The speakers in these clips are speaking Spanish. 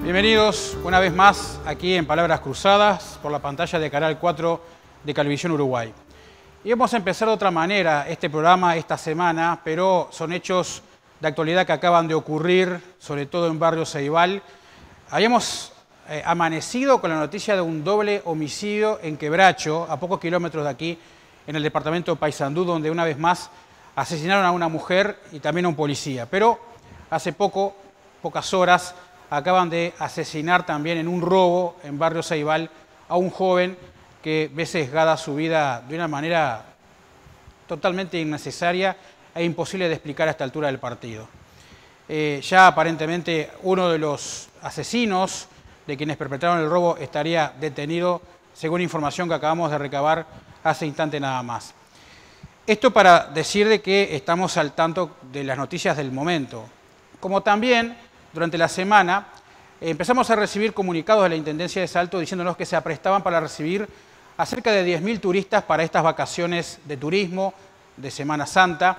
Bienvenidos una vez más aquí en Palabras Cruzadas por la pantalla de Canal 4 de Cablevisión Uruguay. Y vamos a empezar de otra manera este programa esta semana, pero son hechos de actualidad que acaban de ocurrir, sobre todo en Barrio Ceibal. Habíamos amanecido con la noticia de un doble homicidio en Quebracho, a pocos kilómetros de aquí, en el departamento de Paysandú, donde una vez más asesinaron a una mujer y también a un policía. Pero hace pocas horas, acaban de asesinar también en un robo en Barrio Ceibal a un joven que ve sesgada su vida de una manera totalmente innecesaria e imposible de explicar a esta altura del partido. Ya aparentemente uno de los asesinos de quienes perpetraron el robo estaría detenido, según información que acabamos de recabar hace instante nada más. Esto para decir de que estamos al tanto de las noticias del momento. Como también, durante la semana, empezamos a recibir comunicados de la Intendencia de Salto diciéndonos que se aprestaban para recibir a cerca de 10.000 turistas para estas vacaciones de turismo, de Semana Santa,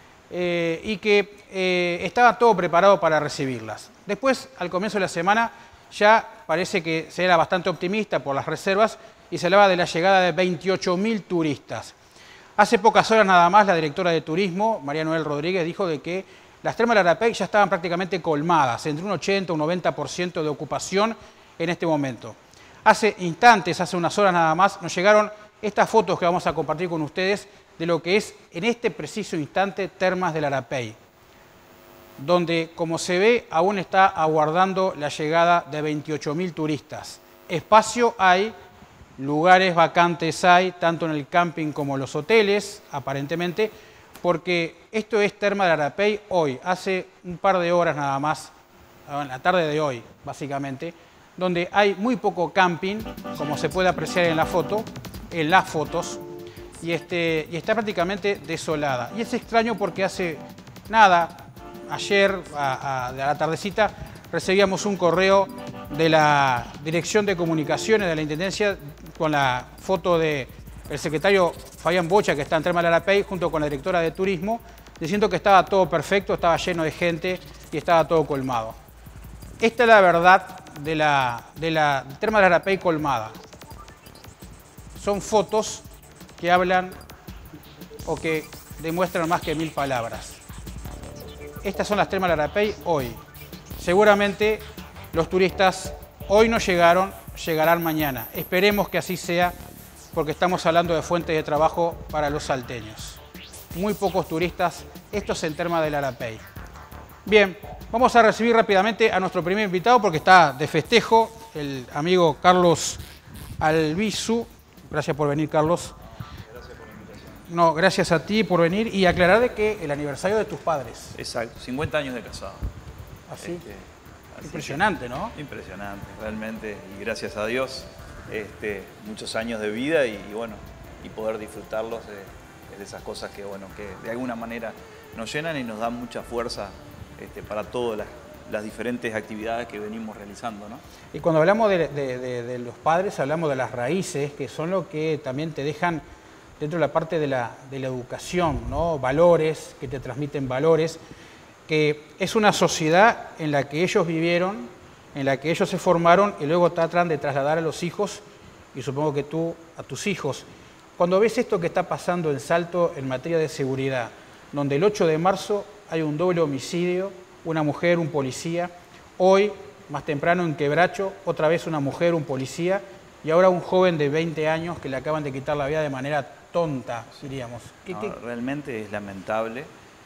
y que estaba todo preparado para recibirlas. Después, al comienzo de la semana, ya parece que se era bastante optimista por las reservas y se hablaba de la llegada de 28.000 turistas. Hace pocas horas nada más, la directora de Turismo, María Noel Rodríguez, dijo de que las termas del Arapey ya estaban prácticamente colmadas, entre un 80 y un 90% de ocupación en este momento. Hace instantes, hace unas horas nada más, nos llegaron estas fotos que vamos a compartir con ustedes de lo que es en este preciso instante Termas del Arapey, donde, como se ve, aún está aguardando la llegada de 28.000 turistas. Espacio hay, lugares vacantes hay, tanto en el camping como en los hoteles, aparentemente, porque esto es Termas del Arapey hoy, hace un par de horas nada más, en la tarde de hoy, básicamente, donde hay muy poco camping, como se puede apreciar en la foto, en las fotos, y está prácticamente desolada. Y es extraño porque hace nada, ayer a la tardecita, recibíamos un correo de la Dirección de Comunicaciones de la Intendencia con la foto del secretario Fabián Bocha, que está en Termas del Arapey, junto con la directora de Turismo, diciendo que estaba todo perfecto, estaba lleno de gente y estaba todo colmado. Esta es la verdad de la Termas del Arapey colmada. Son fotos que hablan o que demuestran más que 1000 palabras. Estas son las Termas del Arapey hoy. Seguramente los turistas hoy no llegaron, llegarán mañana. Esperemos que así sea, porque estamos hablando de fuentes de trabajo para los salteños. Muy pocos turistas, esto es en Termas del Arapey. Bien, vamos a recibir rápidamente a nuestro primer invitado porque está de festejo, el amigo Carlos Albizu. Gracias por venir, Carlos. Gracias por la invitación. No, gracias a ti por venir y aclarar de que el aniversario de tus padres. Exacto, 50 años de casado. Así, Así impresionante, ¿no? Impresionante, realmente, y gracias a Dios, muchos años de vida y bueno, y poder disfrutarlos de esas cosas que, bueno, que de alguna manera nos llenan y nos dan mucha fuerza para todas las diferentes actividades que venimos realizando, ¿no? Y cuando hablamos de los padres, hablamos de las raíces, que son lo que también te dejan dentro de la parte de la educación, ¿no? Valores, que te transmiten valores, que es una sociedad en la que ellos vivieron, en la que ellos se formaron y luego tratan de trasladar a los hijos, y supongo que tú a tus hijos. Cuando ves esto que está pasando en Salto en materia de seguridad, donde el 8 de marzo hay un doble homicidio, una mujer, un policía, hoy, más temprano en Quebracho, otra vez una mujer, un policía, y ahora un joven de 20 años que le acaban de quitar la vida de manera tonta, diríamos. Realmente es lamentable.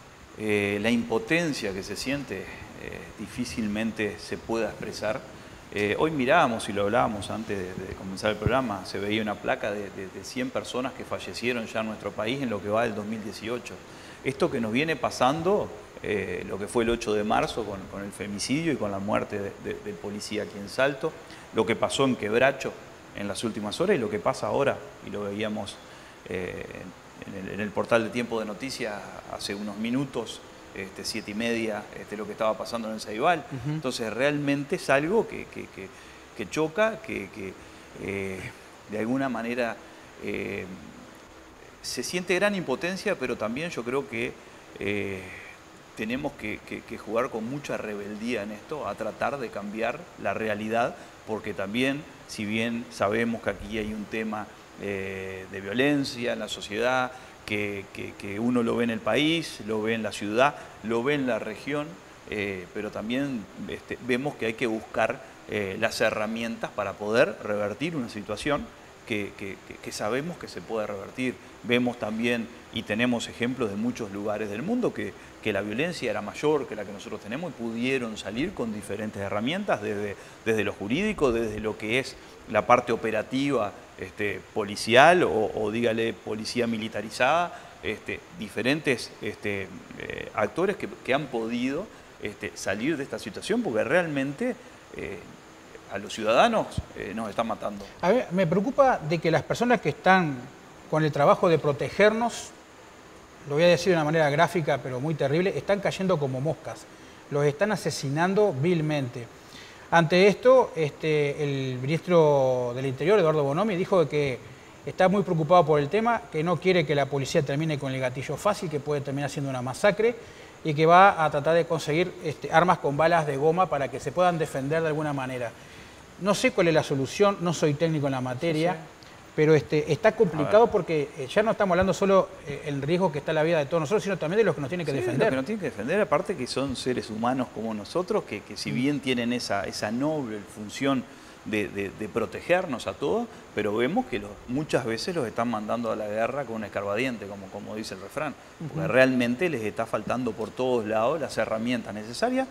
La impotencia que se siente difícilmente se pueda expresar. Hoy mirábamos y lo hablábamos antes de comenzar el programa, se veía una placa de 100 personas que fallecieron ya en nuestro país en lo que va del 2018. Esto que nos viene pasando, lo que fue el 8 de marzo con el femicidio y con la muerte del policía aquí en Salto, lo que pasó en Quebracho en las últimas horas y lo que pasa ahora, y lo veíamos en el portal de Tiempo de Noticias hace unos minutos, 7:30, lo que estaba pasando en el Ceibal. Entonces realmente es algo que choca, que de alguna manera se siente gran impotencia, pero también yo creo que tenemos que jugar con mucha rebeldía en esto, a tratar de cambiar la realidad, porque también, si bien sabemos que aquí hay un tema de violencia en la sociedad, que uno lo ve en el país, lo ve en la ciudad, lo ve en la región, pero también vemos que hay que buscar las herramientas para poder revertir una situación que sabemos que se puede revertir. Vemos también y tenemos ejemplos de muchos lugares del mundo que la violencia era mayor que la que nosotros tenemos y pudieron salir con diferentes herramientas, desde lo jurídico, desde lo que es la parte operativa policial o dígale policía militarizada, diferentes actores que han podido salir de esta situación, porque realmente a los ciudadanos nos están matando. A ver, me preocupa de que las personas que están con el trabajo de protegernos, lo voy a decir de una manera gráfica pero muy terrible, están cayendo como moscas, los están asesinando vilmente. Ante esto, el ministro del Interior, Eduardo Bonomi, dijo que está muy preocupado por el tema, que no quiere que la policía termine con el gatillo fácil, que puede terminar siendo una masacre, y que va a tratar de conseguir armas con balas de goma para que se puedan defender de alguna manera. No sé cuál es la solución, no soy técnico en la materia, sí, pero está complicado porque ya no estamos hablando solo el riesgo que está la vida de todos nosotros, sino también de los que nos tienen que defender. Los que nos tienen que defender, aparte que son seres humanos como nosotros, que si bien tienen esa noble función de protegernos a todos, pero vemos que muchas veces los están mandando a la guerra con un escarbadiente, como dice el refrán, porque realmente les está faltando por todos lados las herramientas necesarias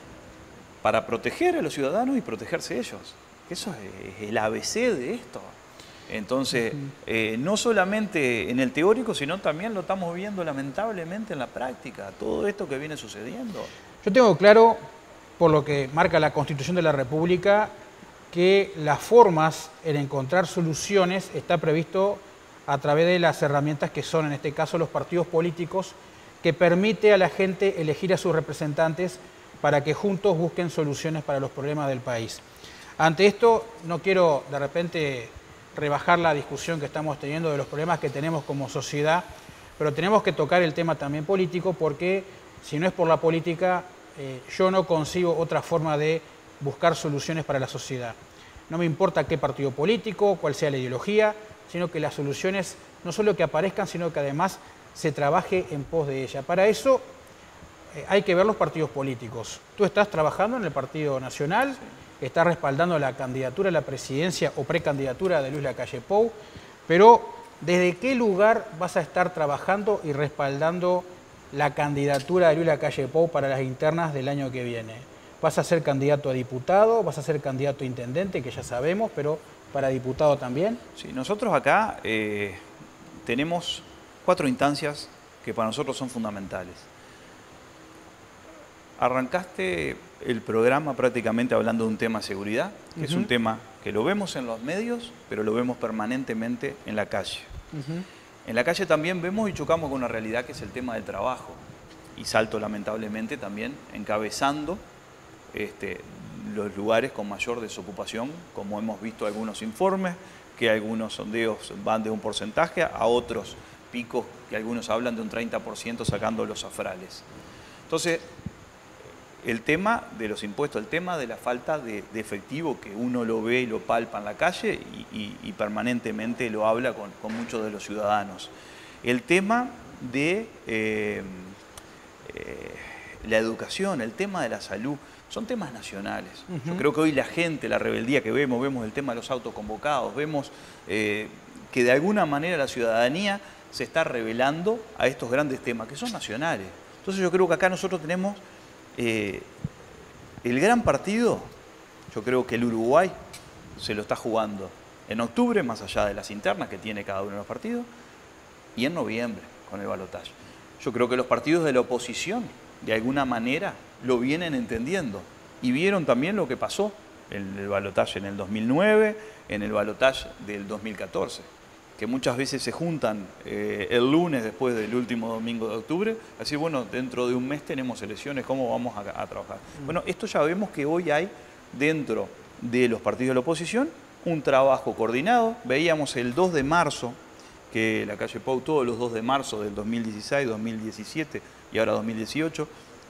para proteger a los ciudadanos y protegerse ellos. Eso es el ABC de esto. Entonces, no solamente en el teórico, sino también lo estamos viendo lamentablemente en la práctica, todo esto que viene sucediendo. Yo tengo claro, por lo que marca la Constitución de la República, que las formas en encontrar soluciones está previsto a través de las herramientas que son, en este caso, los partidos políticos, que permite a la gente elegir a sus representantes para que juntos busquen soluciones para los problemas del país. Ante esto, no quiero de repente rebajar la discusión que estamos teniendo de los problemas que tenemos como sociedad, pero tenemos que tocar el tema también político, porque si no es por la política, yo no concibo otra forma de buscar soluciones para la sociedad. No me importa qué partido político, cuál sea la ideología, sino que las soluciones no solo que aparezcan, sino que además se trabaje en pos de ella. Para eso hay que ver los partidos políticos. Tú estás trabajando en el Partido Nacional, estás respaldando la candidatura a la presidencia o precandidatura de Luis Lacalle Pou, pero ¿desde qué lugar vas a estar trabajando y respaldando la candidatura de Luis Lacalle Pou para las internas del año que viene? ¿Vas a ser candidato a diputado? ¿Vas a ser candidato a intendente, que ya sabemos, pero para diputado también? Sí, nosotros acá tenemos 4 instancias que para nosotros son fundamentales. Arrancaste el programa prácticamente hablando de un tema de seguridad, que es un tema que lo vemos en los medios, pero lo vemos permanentemente en la calle. En la calle también vemos y chocamos con una realidad que es el tema del trabajo. Y Salto, lamentablemente, también encabezando los lugares con mayor desocupación, como hemos visto algunos informes, que algunos sondeos van de un porcentaje a otros picos que algunos hablan de un 30% sacando los afrales. Entonces, el tema de los impuestos, el tema de la falta de efectivo, que uno lo ve y lo palpa en la calle y permanentemente lo habla con muchos de los ciudadanos. El tema de la educación, el tema de la salud, son temas nacionales. Yo creo que hoy la gente, la rebeldía que vemos el tema de los autoconvocados, vemos que de alguna manera la ciudadanía se está rebelando a estos grandes temas que son nacionales. Entonces yo creo que acá nosotros tenemos el gran partido. Yo creo que el Uruguay se lo está jugando en octubre, más allá de las internas que tiene cada uno de los partidos, y en noviembre con el balotaje. Yo creo que los partidos de la oposición de alguna manera lo vienen entendiendo y vieron también lo que pasó en el balotaje en el 2009, en el balotaje del 2014, que muchas veces se juntan el lunes después del último domingo de octubre, así bueno, dentro de un mes tenemos elecciones, ¿cómo vamos a trabajar? Bueno, esto ya vemos que hoy hay dentro de los partidos de la oposición un trabajo coordinado. Veíamos el 2 de marzo, que Lacalle Pou todos los 2 de marzo del 2016, 2017 y ahora 2018,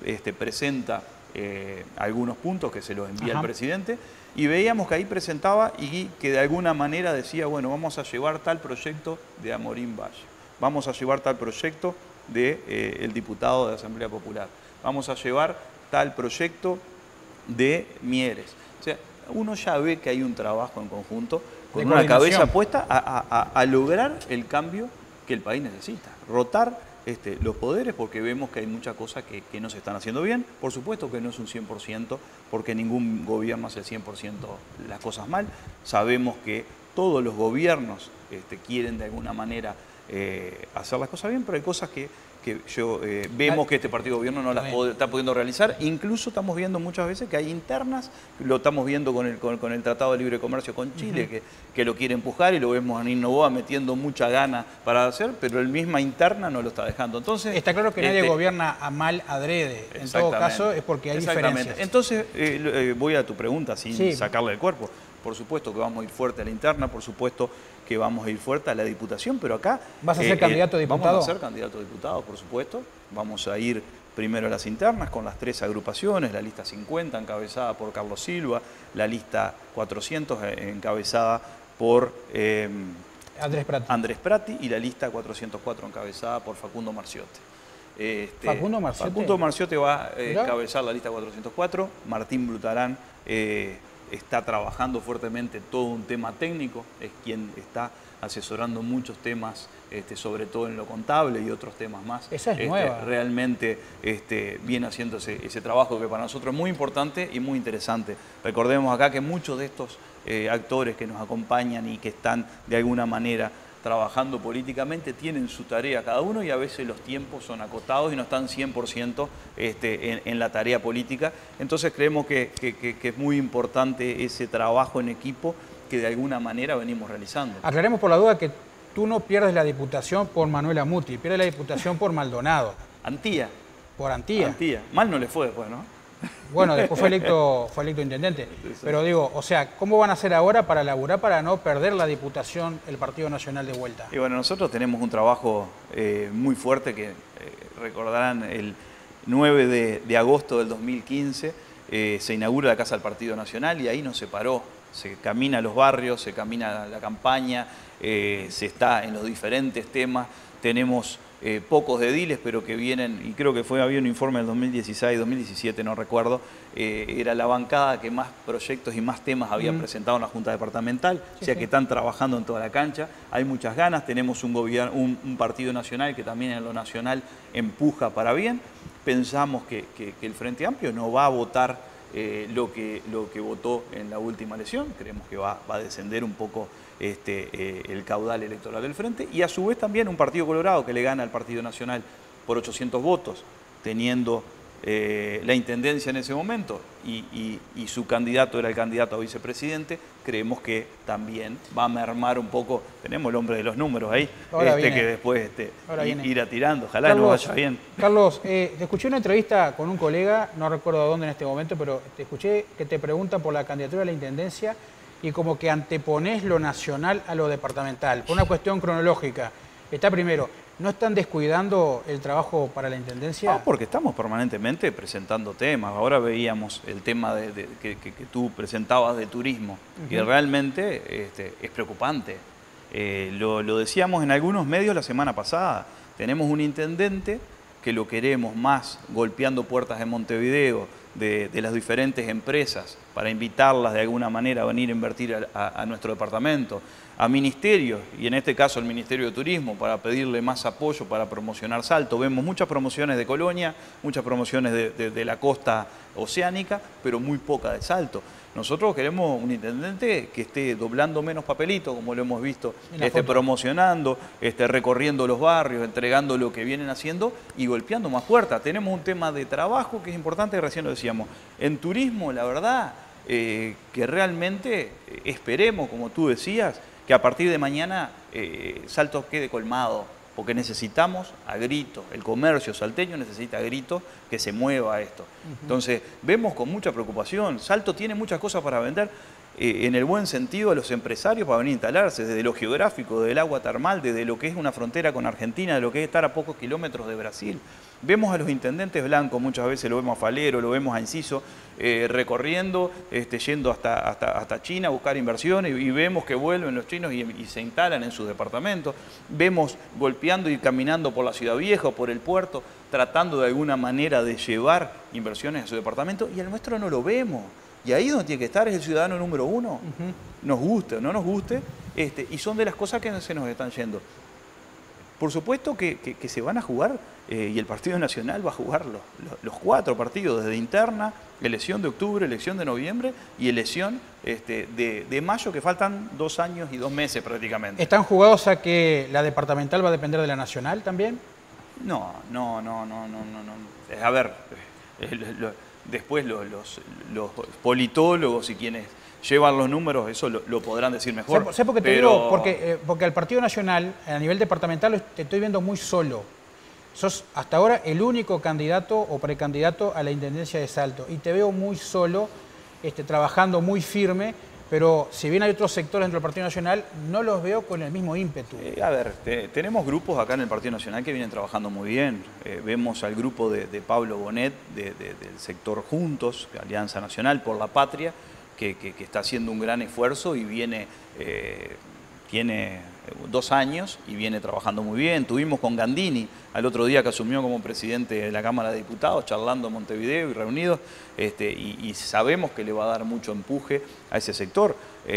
presenta algunos puntos que se los envía el presidente, y veíamos que ahí presentaba y que de alguna manera decía, bueno, vamos a llevar tal proyecto de Amorín Valle, vamos a llevar tal proyecto del diputado de Asamblea Popular, vamos a llevar tal proyecto de Mieres. O sea, uno ya ve que hay un trabajo en conjunto con una cabeza puesta a lograr el cambio que el país necesita, rotar los poderes, porque vemos que hay muchas cosas que no se están haciendo bien. Por supuesto que no es un 100%, porque ningún gobierno hace 100% las cosas mal. Sabemos que todos los gobiernos quieren de alguna manera hacer las cosas bien, pero hay cosas que vemos que este partido de gobierno no las está pudiendo realizar. Incluso estamos viendo muchas veces que hay internas, lo estamos viendo con el Tratado de Libre Comercio con Chile, que lo quiere empujar, y lo vemos a Nino Noboa metiendo mucha gana para hacer, pero el misma interna no lo está dejando. Entonces, está claro que nadie gobierna a mal adrede. En todo caso es porque hay diferencias. Entonces, voy a tu pregunta sin sacarle del cuerpo. Por supuesto que vamos a ir fuerte a la interna, por supuesto que vamos a ir fuerte a la diputación, pero acá... ¿Vas a ser candidato a diputado? Vamos a ser candidato a diputado, por supuesto. Vamos a ir primero a las internas con las 3 agrupaciones, la lista 50 encabezada por Carlos Silva, la lista 400 encabezada por Andrés Prati, y la lista 404 encabezada por Facundo Marciote. ¿Facundo Marciote? Facundo Marciote va a encabezar la lista 404, Martín Brutarán está trabajando fuertemente todo un tema técnico, es quien está asesorando muchos temas, sobre todo en lo contable y otros temas más. Esa es nueva. Realmente viene haciendo ese trabajo que para nosotros es muy importante y muy interesante. Recordemos acá que muchos de estos actores que nos acompañan y que están de alguna manera trabajando políticamente tienen su tarea cada uno, y a veces los tiempos son acotados y no están 100% en la tarea política. Entonces creemos que es muy importante ese trabajo en equipo que de alguna manera venimos realizando. Aclaremos por la duda que tú no pierdes la diputación por Manuel Amuti, pierdes la diputación por Maldonado. Antía. Por Antía. Antía. Mal no le fue después, ¿no? Bueno, después fue electo intendente. Pero digo, o sea, ¿cómo van a hacer ahora para laburar para no perder la diputación el Partido Nacional de vuelta? Y bueno, nosotros tenemos un trabajo muy fuerte que recordarán el 9 de agosto del 2015 se inaugura la Casa del Partido Nacional, y ahí no se paró. Se camina a los barrios, se camina la campaña, se está en los diferentes temas. Tenemos pocos ediles, pero que vienen, y creo que había un informe del 2016, 2017, no recuerdo, era la bancada que más proyectos y más temas había presentado en la Junta Departamental, o sea que están trabajando en toda la cancha, hay muchas ganas, tenemos un partido nacional que también en lo nacional empuja para bien. Pensamos que el Frente Amplio no va a votar lo que votó en la última elección, creemos que va a descender un poco el caudal electoral del Frente, y a su vez también un Partido Colorado que le gana al Partido Nacional por 800 votos, teniendo la intendencia en ese momento, y su candidato era el candidato a vicepresidente. Creemos que también va a mermar un poco, tenemos el hombre de los números ahí, que después irá tirando, ojalá Carlos, nos vaya bien. Carlos, te escuché una entrevista con un colega, no recuerdo dónde en este momento, pero te escuché que te preguntan por la candidatura a la intendencia y como que anteponés lo nacional a lo departamental, por una cuestión cronológica. Está primero, ¿no están descuidando el trabajo para la intendencia? No, porque estamos permanentemente presentando temas. Ahora veíamos el tema que tú presentabas de turismo, que realmente es preocupante. Lo decíamos en algunos medios la semana pasada. Tenemos un intendente que lo queremos más golpeando puertas en Montevideo de las diferentes empresas para invitarlas de alguna manera a venir a invertir a nuestro departamento, a ministerios, y en este caso al Ministerio de Turismo, para pedirle más apoyo para promocionar Salto. Vemos muchas promociones de Colonia, muchas promociones de la costa oceánica, pero muy poca de Salto. Nosotros queremos un intendente que esté doblando menos papelito, como lo hemos visto, promocionando, recorriendo los barrios, entregando lo que vienen haciendo y golpeando más puertas. Tenemos un tema de trabajo que es importante, recién lo decíamos. En turismo, la verdad, que realmente esperemos, como tú decías, que a partir de mañana Salto quede colmado, porque necesitamos a gritos, el comercio salteño necesita a gritos que se mueva esto. Entonces, vemos con mucha preocupación, Salto tiene muchas cosas para vender, en el buen sentido a los empresarios para venir a instalarse, desde lo geográfico, del agua termal, desde lo que es una frontera con Argentina, de lo que es estar a pocos kilómetros de Brasil. Vemos a los intendentes blancos, muchas veces lo vemos a Falero, lo vemos a Enciso, recorriendo, yendo hasta China a buscar inversiones, y vemos que vuelven los chinos y se instalan en sus departamentos. Vemos golpeando y caminando por la Ciudad Vieja o por el puerto, tratando de alguna manera de llevar inversiones a su departamento, y el nuestro no lo vemos. Y ahí donde tiene que estar es el ciudadano número uno. Nos guste o no nos guste, y son de las cosas que se nos están yendo. Por supuesto que se van a jugar, y el Partido Nacional va a jugar los 4 partidos, desde interna, elección de octubre, elección de noviembre y elección de mayo, que faltan 2 años y 2 meses prácticamente. ¿Están jugados a que la departamental va a depender de la nacional también? No. A ver, después los politólogos y quienes llevan los números, eso lo podrán decir mejor. ¿Sé por qué te digo? Porque al Partido Nacional, a nivel departamental, te estoy viendo muy solo. Sos hasta ahora el único candidato o precandidato a la Intendencia de Salto. Y te veo muy solo, trabajando muy firme, pero si bien hay otros sectores dentro del Partido Nacional, no los veo con el mismo ímpetu. A ver, tenemos grupos acá en el Partido Nacional que vienen trabajando muy bien. Vemos al grupo de Pablo Bonet, del sector Juntos, Alianza Nacional por la Patria, que está haciendo un gran esfuerzo y tiene 2 años y viene trabajando muy bien. Tuvimos con Gandini al otro día, que asumió como presidente de la Cámara de Diputados, charlando en Montevideo y reunidos, y sabemos que le va a dar mucho empuje a ese sector.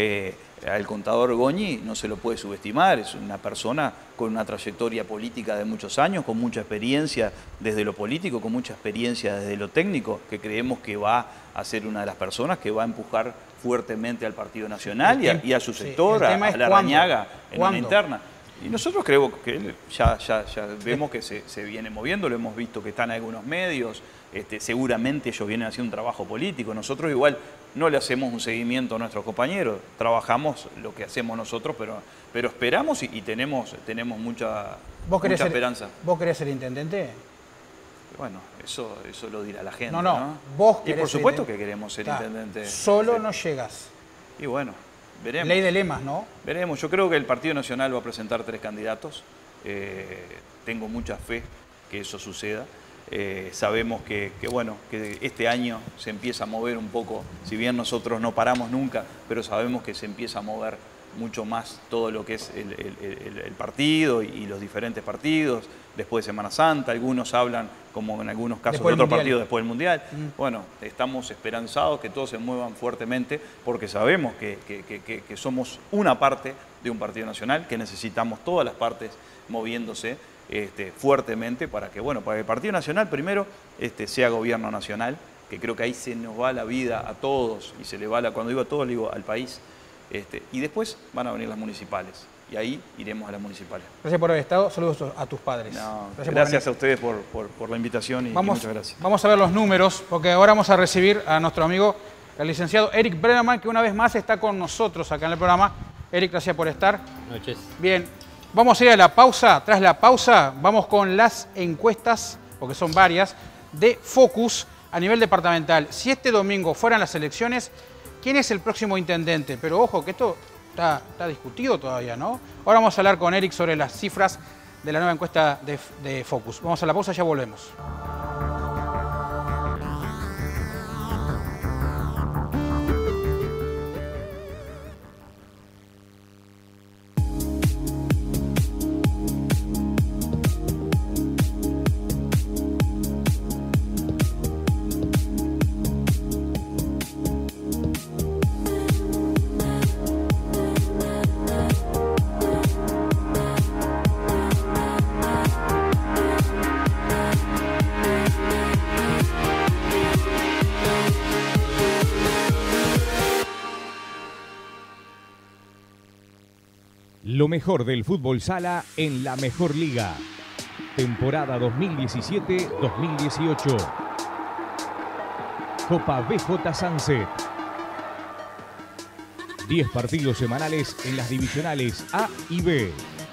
Al contador Goñi no se lo puede subestimar, es una persona con una trayectoria política de muchos años, con mucha experiencia desde lo político, con mucha experiencia desde lo técnico, que creemos que va a ser una de las personas que va a empujar fuertemente al Partido Nacional y a su sector, a la Rañaga en una interna. Y nosotros creemos que él ya vemos que se viene moviendo, lo hemos visto que está en algunos medios, seguramente ellos vienen haciendo un trabajo político. Nosotros igual no le hacemos un seguimiento a nuestros compañeros, trabajamos lo que hacemos nosotros, pero esperamos y tenemos mucha esperanza. ¿Vos querés ser intendente? Bueno, eso lo dirá la gente. No. Vos querés. Y por supuesto que queremos ser intendente. Solo no llegas. Y bueno, veremos. Ley de lemas, ¿no? Veremos. Yo creo que el Partido Nacional va a presentar 3 candidatos. Tengo mucha fe que eso suceda. Sabemos que este año se empieza a mover un poco, si bien nosotros no paramos nunca, pero sabemos que se empieza a mover mucho más todo lo que es el partido y los diferentes partidos. Después de Semana Santa, algunos hablan, como en algunos casos, de otro partido después del Mundial. Bueno, estamos esperanzados que todos se muevan fuertemente, porque sabemos que somos una parte de un partido nacional, que necesitamos todas las partes moviéndose fuertemente para que el Partido Nacional primero sea gobierno nacional, que creo que ahí se nos va la vida a todos, y se le va cuando digo a todos, digo al país. Y después van a venir las municipales, y ahí iremos a las municipales. Gracias por haber estado, saludos a tus padres. Gracias a ustedes por la invitación y muchas gracias. Vamos a ver los números, porque ahora vamos a recibir a nuestro amigo, el licenciado Eric Brenneman, que una vez más está con nosotros acá en el programa. Eric, gracias por estar. Buenas noches. Bien, vamos a ir a la pausa. Tras la pausa vamos con las encuestas, porque son varias, de Focus a nivel departamental. Si este domingo fueran las elecciones, ¿quién es el próximo intendente? Pero ojo, que esto está discutido todavía, ¿no? Ahora vamos a hablar con Eric sobre las cifras de la nueva encuesta de Focus. Vamos a la pausa, ya volvemos. Lo mejor del fútbol sala en la mejor liga. Temporada 2017-2018. Copa BJ Sunset. 10 partidos semanales en las divisionales A y B.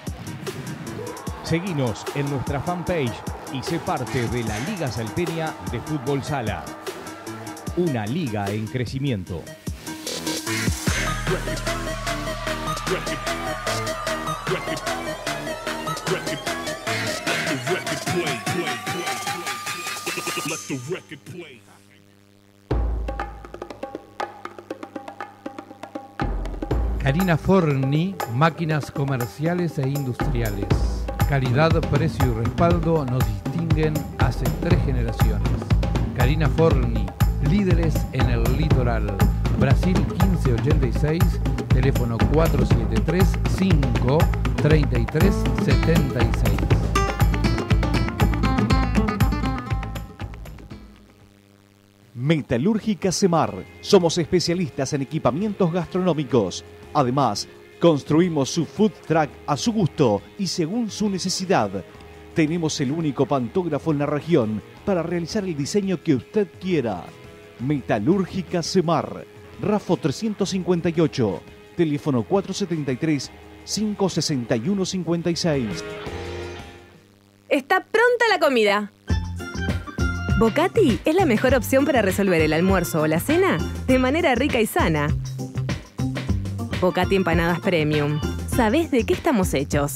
Seguinos en nuestra fanpage y sé parte de la Liga Salteña de Fútbol Sala. Una liga en crecimiento. Carina Forni, máquinas comerciales e industriales. Calidad, precio y respaldo nos distinguen hace 3 generaciones. Carina Forni, líderes en el litoral. Brasil 1586, teléfono 473-5-3376. Metalúrgica Semar. Somos especialistas en equipamientos gastronómicos. Además, construimos su food truck a su gusto y según su necesidad. Tenemos el único pantógrafo en la región para realizar el diseño que usted quiera. Metalúrgica Semar. Rafo 358. Teléfono 473-561-56. Está pronta la comida. Bocati es la mejor opción para resolver el almuerzo o la cena de manera rica y sana. Bocati Empanadas Premium. ¿Sabés de qué estamos hechos?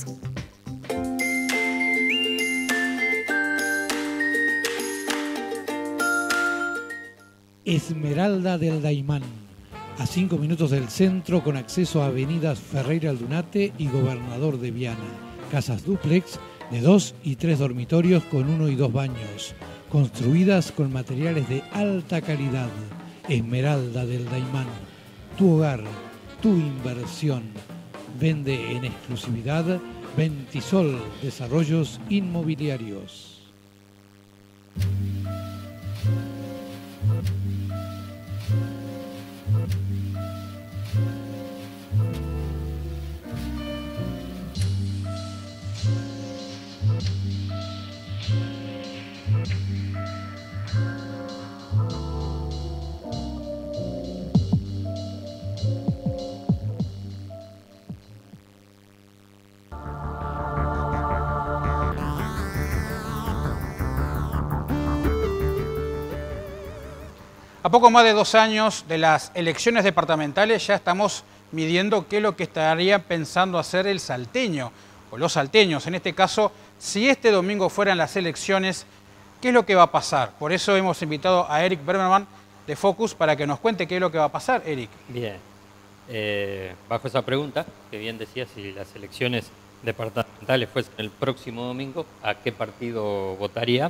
Esmeralda del Daimán. A 5 minutos del centro, con acceso a avenidas Ferreira Aldunate y Gobernador de Viana. Casas dúplex de 2 y 3 dormitorios con 1 y 2 baños. Construidas con materiales de alta calidad. Esmeralda del Daimán. Tu hogar, tu inversión. Vende en exclusividad Ventisol Desarrollos Inmobiliarios. A poco más de 2 años de las elecciones departamentales ya estamos midiendo qué es lo que estaría pensando hacer el salteño o los salteños. En este caso, si este domingo fueran las elecciones, ¿qué es lo que va a pasar? Por eso hemos invitado a Eric Bermerman de Focus para que nos cuente qué es lo que va a pasar. Eric. Bien, bajo esa pregunta, que bien decía, si las elecciones departamentales fuesen el próximo domingo, ¿a qué partido votaría?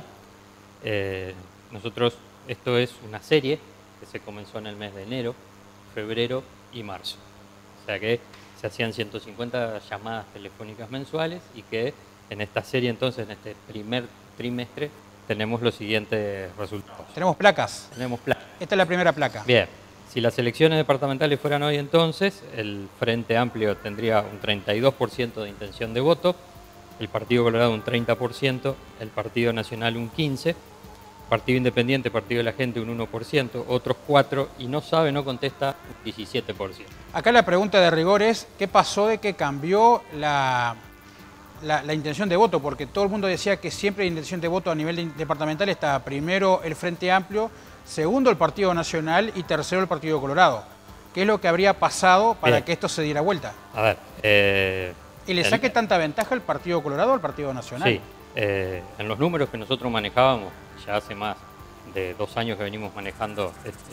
Esto es una serie que se comenzó en el mes de enero, febrero y marzo. O sea que se hacían 150 llamadas telefónicas mensuales y que en esta serie entonces, en este primer trimestre, tenemos los siguientes resultados. Tenemos placas. Tenemos placas. Esta es la primera placa. Bien, si las elecciones departamentales fueran hoy entonces, el Frente Amplio tendría un 32% de intención de voto, el Partido Colorado un 30%, el Partido Nacional un 15%, Partido Independiente, Partido de la Gente un 1%, otros 4% y no sabe, no contesta un 17%. Acá la pregunta de rigor es, ¿qué pasó de que cambió la intención de voto? Porque todo el mundo decía que siempre la intención de voto a nivel departamental estaba primero el Frente Amplio, segundo el Partido Nacional y tercero el Partido Colorado. ¿Qué es lo que habría pasado para que esto se diera vuelta? A ver... ¿Y le saque tanta ventaja al Partido Colorado o al Partido Nacional? Sí, en los números que nosotros manejábamos, ya hace más de 2 años que venimos manejando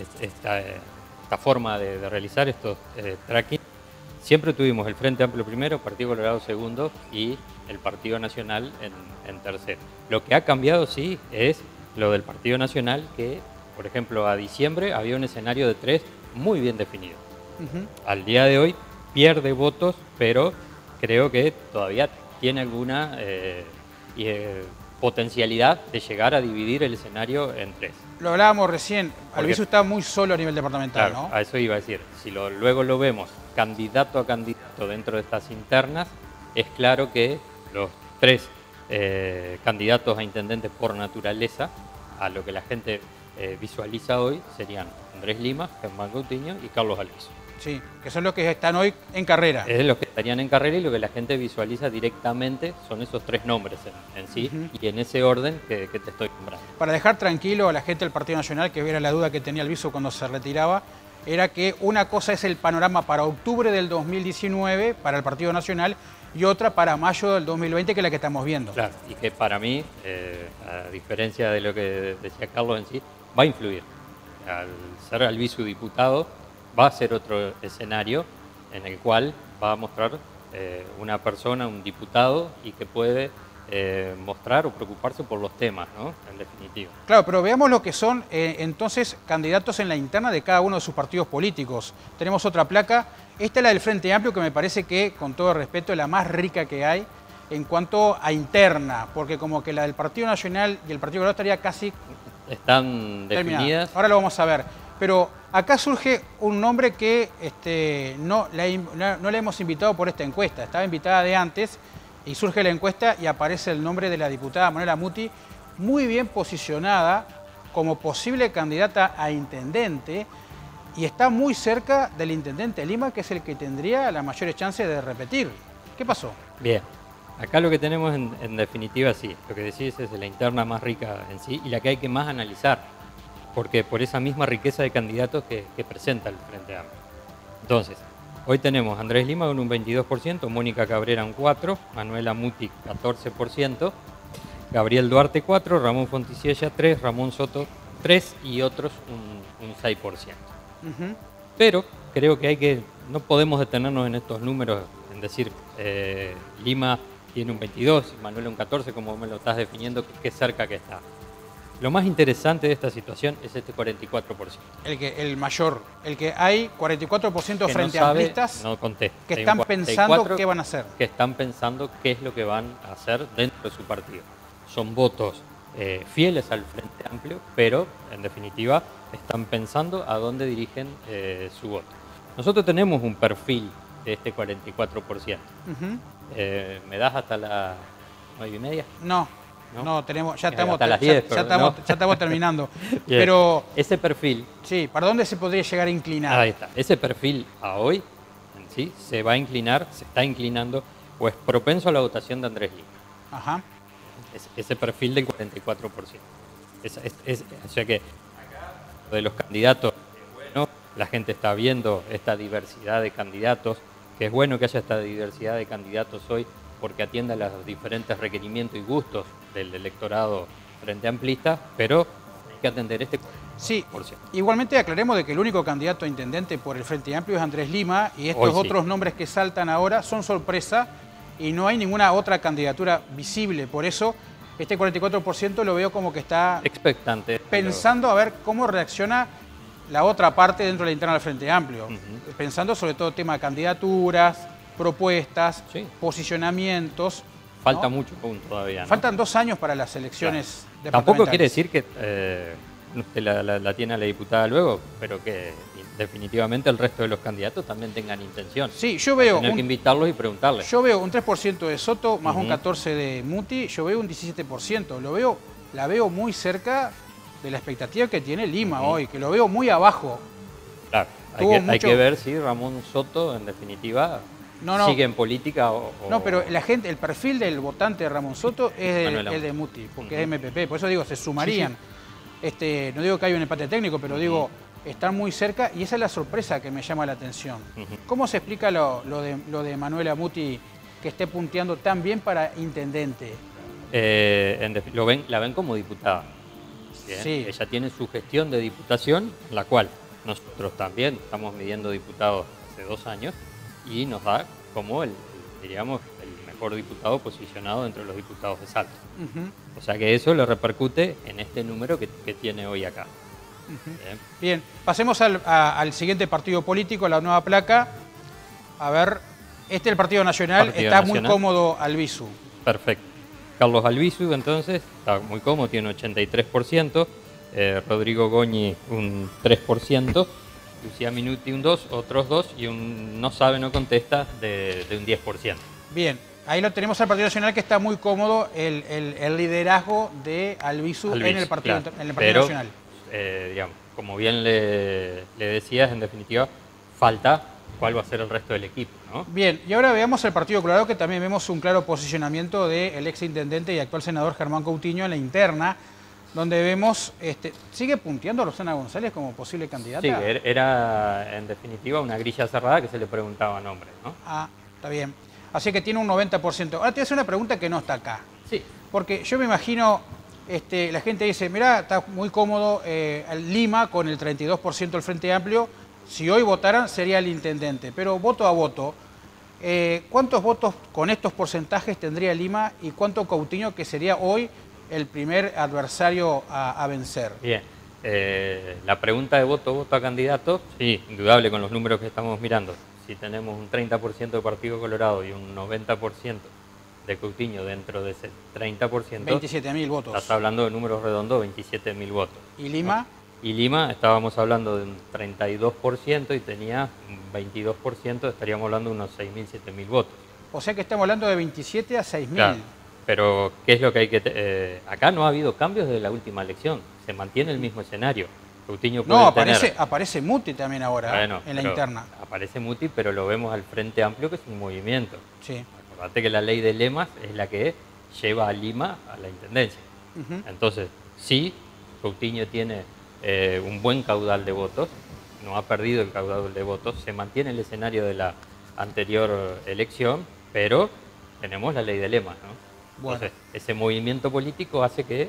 esta forma de realizar estos tracking, siempre tuvimos el Frente Amplio primero, Partido Colorado segundo y el Partido Nacional en tercero. Lo que ha cambiado, sí, es lo del Partido Nacional, que, por ejemplo, a diciembre había un escenario de 3 muy bien definido. Al día de hoy pierde votos, pero creo que todavía tiene alguna potencialidad de llegar a dividir el escenario en 3. Lo hablábamos recién, Albizu está muy solo a nivel departamental, claro, ¿no? A eso iba a decir. Si luego lo vemos candidato a candidato dentro de estas internas, es claro que los 3 candidatos a intendentes por naturaleza, a lo que la gente visualiza hoy, serían Andrés Lima, Germán Coutinho y Carlos Albizu. Sí, que son los que están hoy en carrera. Es los que estarían en carrera y lo que la gente visualiza directamente son esos 3 nombres en sí y en ese orden que te estoy nombrando. Para dejar tranquilo a la gente del Partido Nacional, que era la duda que tenía Albizu cuando se retiraba, era que una cosa es el panorama para octubre del 2019, para el Partido Nacional, y otra para mayo del 2020, que es la que estamos viendo. Claro, y que para mí, a diferencia de lo que decía Carlos en sí, va a influir. Al ser Albizu diputado, va a ser otro escenario en el cual va a mostrar una persona, un diputado, y que puede mostrar o preocuparse por los temas, ¿no? En definitiva. Claro, pero veamos lo que son entonces candidatos en la interna de cada uno de sus partidos políticos. Tenemos otra placa. Esta es la del Frente Amplio, que me parece que, con todo respeto, es la más rica que hay en cuanto a interna, porque como que la del Partido Nacional y el Partido Colorado estaría casi están definidas. Ahora lo vamos a ver. Pero acá surge un nombre que no la hemos invitado por esta encuesta. Estaba invitada de antes y surge la encuesta y aparece el nombre de la diputada Manuela Muti, muy bien posicionada como posible candidata a intendente, y está muy cerca del intendente Lima, que es el que tendría las mayores chances de repetir. ¿Qué pasó? Bien. Acá lo que tenemos en definitiva, sí, lo que decís es la interna más rica en sí y la que hay que más analizar, porque por esa misma riqueza de candidatos que presenta el Frente Amplio. Entonces, hoy tenemos a Andrés Lima con un 22%, Mónica Cabrera un 4%, Manuela Muti 14%, Gabriel Duarte 4%, Ramón Fonticiella 3%, Ramón Soto 3% y otros un 6%. Pero creo que no podemos detenernos en estos números, en decir, Lima tiene un 22, Manuela un 14, como me lo estás definiendo, qué cerca que está. Lo más interesante de esta situación es este 44%. El mayor, el que hay 44% frente a amplistas no contesta, que están pensando qué van a hacer. Que están pensando qué es lo que van a hacer dentro de su partido. Son votos fieles al Frente Amplio, pero en definitiva están pensando a dónde dirigen su voto. Nosotros tenemos un perfil de este 44%. ¿Me das hasta las 9:30? No, tenemos, ya estamos terminando. Pero ese perfil... Sí, ¿para dónde se podría llegar a inclinar? Ahí está. Ese perfil a hoy en sí se va a inclinar, se está inclinando, o es propenso a la votación de Andrés Lima. Ajá. Ese perfil del 44%. O sea que de los candidatos, bueno, la gente está viendo esta diversidad de candidatos, que es bueno que haya esta diversidad de candidatos hoy porque atiende a los diferentes requerimientos y gustos del electorado frente amplista, pero hay que atender este 40%. Sí, igualmente aclaremos de que el único candidato a intendente por el Frente Amplio es Andrés Lima, y estos otros nombres que saltan ahora son sorpresa y no hay ninguna otra candidatura visible. Por eso este 44% lo veo como que está expectante, pensando a ver cómo reacciona la otra parte dentro de la interna del Frente Amplio, pensando sobre todo tema de candidaturas, propuestas, posicionamientos. Falta mucho todavía, ¿no? Faltan 2 años para las elecciones departamentales. Tampoco quiere decir que usted la tiene a la diputada luego, pero que definitivamente el resto de los candidatos también tengan intención. Sí, yo veo... Tener que invitarlos y preguntarles. Yo veo un 3% de Soto más un 14% de Muti, yo veo un 17%. La veo muy cerca de la expectativa que tiene Lima hoy, que lo veo muy abajo. Claro, hay que ver si Ramón Soto, en definitiva, sigue en política o... No, pero el perfil del votante de Ramón Soto es el de Muti, porque es MPP. Por eso digo, se sumarían. Sí. No digo que haya un empate técnico, pero digo, están muy cerca y esa es la sorpresa que me llama la atención. ¿Cómo se explica lo de Manuela Muti, que esté punteando tan bien para intendente? La ven como diputada. Bien. Sí. Ella tiene su gestión de diputación, la cual nosotros también estamos midiendo diputados hace 2 años y nos da como el mejor diputado posicionado entre los diputados de Salta. O sea que eso le repercute en este número que tiene hoy acá. Bien, pasemos al siguiente partido político, la nueva placa. A ver, el Partido Nacional, muy cómodo Albizu. Perfecto. Carlos Albizu, entonces, está muy cómodo, tiene un 83%, Rodrigo Goñi un 3%, Lucía Minuti un 2%, otros 2% y un no sabe, no contesta de un 10%. Bien, ahí lo tenemos al Partido Nacional, que está muy cómodo el liderazgo de Albizu en el Partido Nacional. Digamos, como bien le decías, en definitiva, falta cuál va a ser el resto del equipo, ¿no? Bien, y ahora veamos el Partido Colorado, que también vemos un claro posicionamiento del exintendente y actual senador Germán Coutinho en la interna. donde vemos, ¿sigue punteando a Rosana González como posible candidata? Sí, era en definitiva una grilla cerrada que se le preguntaba nombres, ¿no? Ah, está bien. Así que tiene un 90%. Ahora te voy a hacer una pregunta que no está acá. Sí. Porque yo me imagino, la gente dice, mirá, está muy cómodo Lima con el 32% del Frente Amplio. Si hoy votaran sería el intendente. Pero voto a voto, ¿cuántos votos con estos porcentajes tendría Lima y cuánto Coutinho, que sería hoy el primer adversario a vencer? Bien. La pregunta de voto a candidato, sí, indudable con los números que estamos mirando. Si tenemos un 30% de Partido Colorado y un 90% de Coutinho dentro de ese 30%... 27.000 votos. Estás hablando de números redondos, 27.000 votos. ¿Y Lima? ¿No? Y Lima estábamos hablando de un 32% y tenía un 22%, estaríamos hablando de unos 6.000, 7.000 votos. O sea que estamos hablando de 27 a 6.000. Claro, pero ¿qué es lo que hay que...? Acá no ha habido cambios desde la última elección, se mantiene el mismo escenario. Coutinho puede aparece Muti también ahora, bueno, en la interna. Aparece Muti, pero lo vemos al Frente Amplio, que es un movimiento. Sí. Acordate que la ley de lemas es la que lleva a Lima a la intendencia. Entonces, sí, Coutinho tiene un buen caudal de votos, no ha perdido el caudal de votos, se mantiene el escenario de la anterior elección, pero tenemos la ley de lemas, ¿no? Bueno. Entonces, ese movimiento político hace que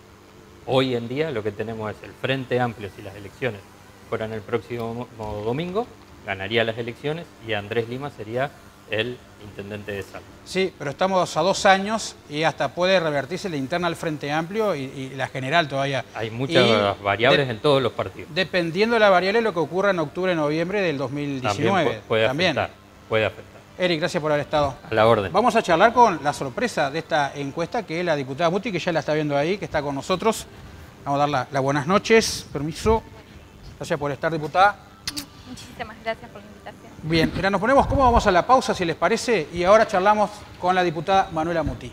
hoy en día lo que tenemos es el Frente Amplio. Si las elecciones fueran el próximo domingo, ganaría las elecciones y Andrés Lima sería el intendente de Salta. Sí, pero estamos a 2 años y hasta puede revertirse la interna al Frente Amplio y la general todavía. Hay muchas variables en todos los partidos. Dependiendo de la variable, lo que ocurra en octubre, noviembre del 2019. También puede afectar. Eric, gracias por haber estado. A la orden. Vamos a charlar con la sorpresa de esta encuesta, que es la diputada Muti, que ya la está viendo ahí, que está con nosotros. Vamos a dar las buenas noches. Permiso. Gracias por estar, diputada. Muchísimas gracias por la invitación. Bien, mira, nos ponemos cómodos, vamos a la pausa, si les parece, y ahora charlamos con la diputada Manuela Muti.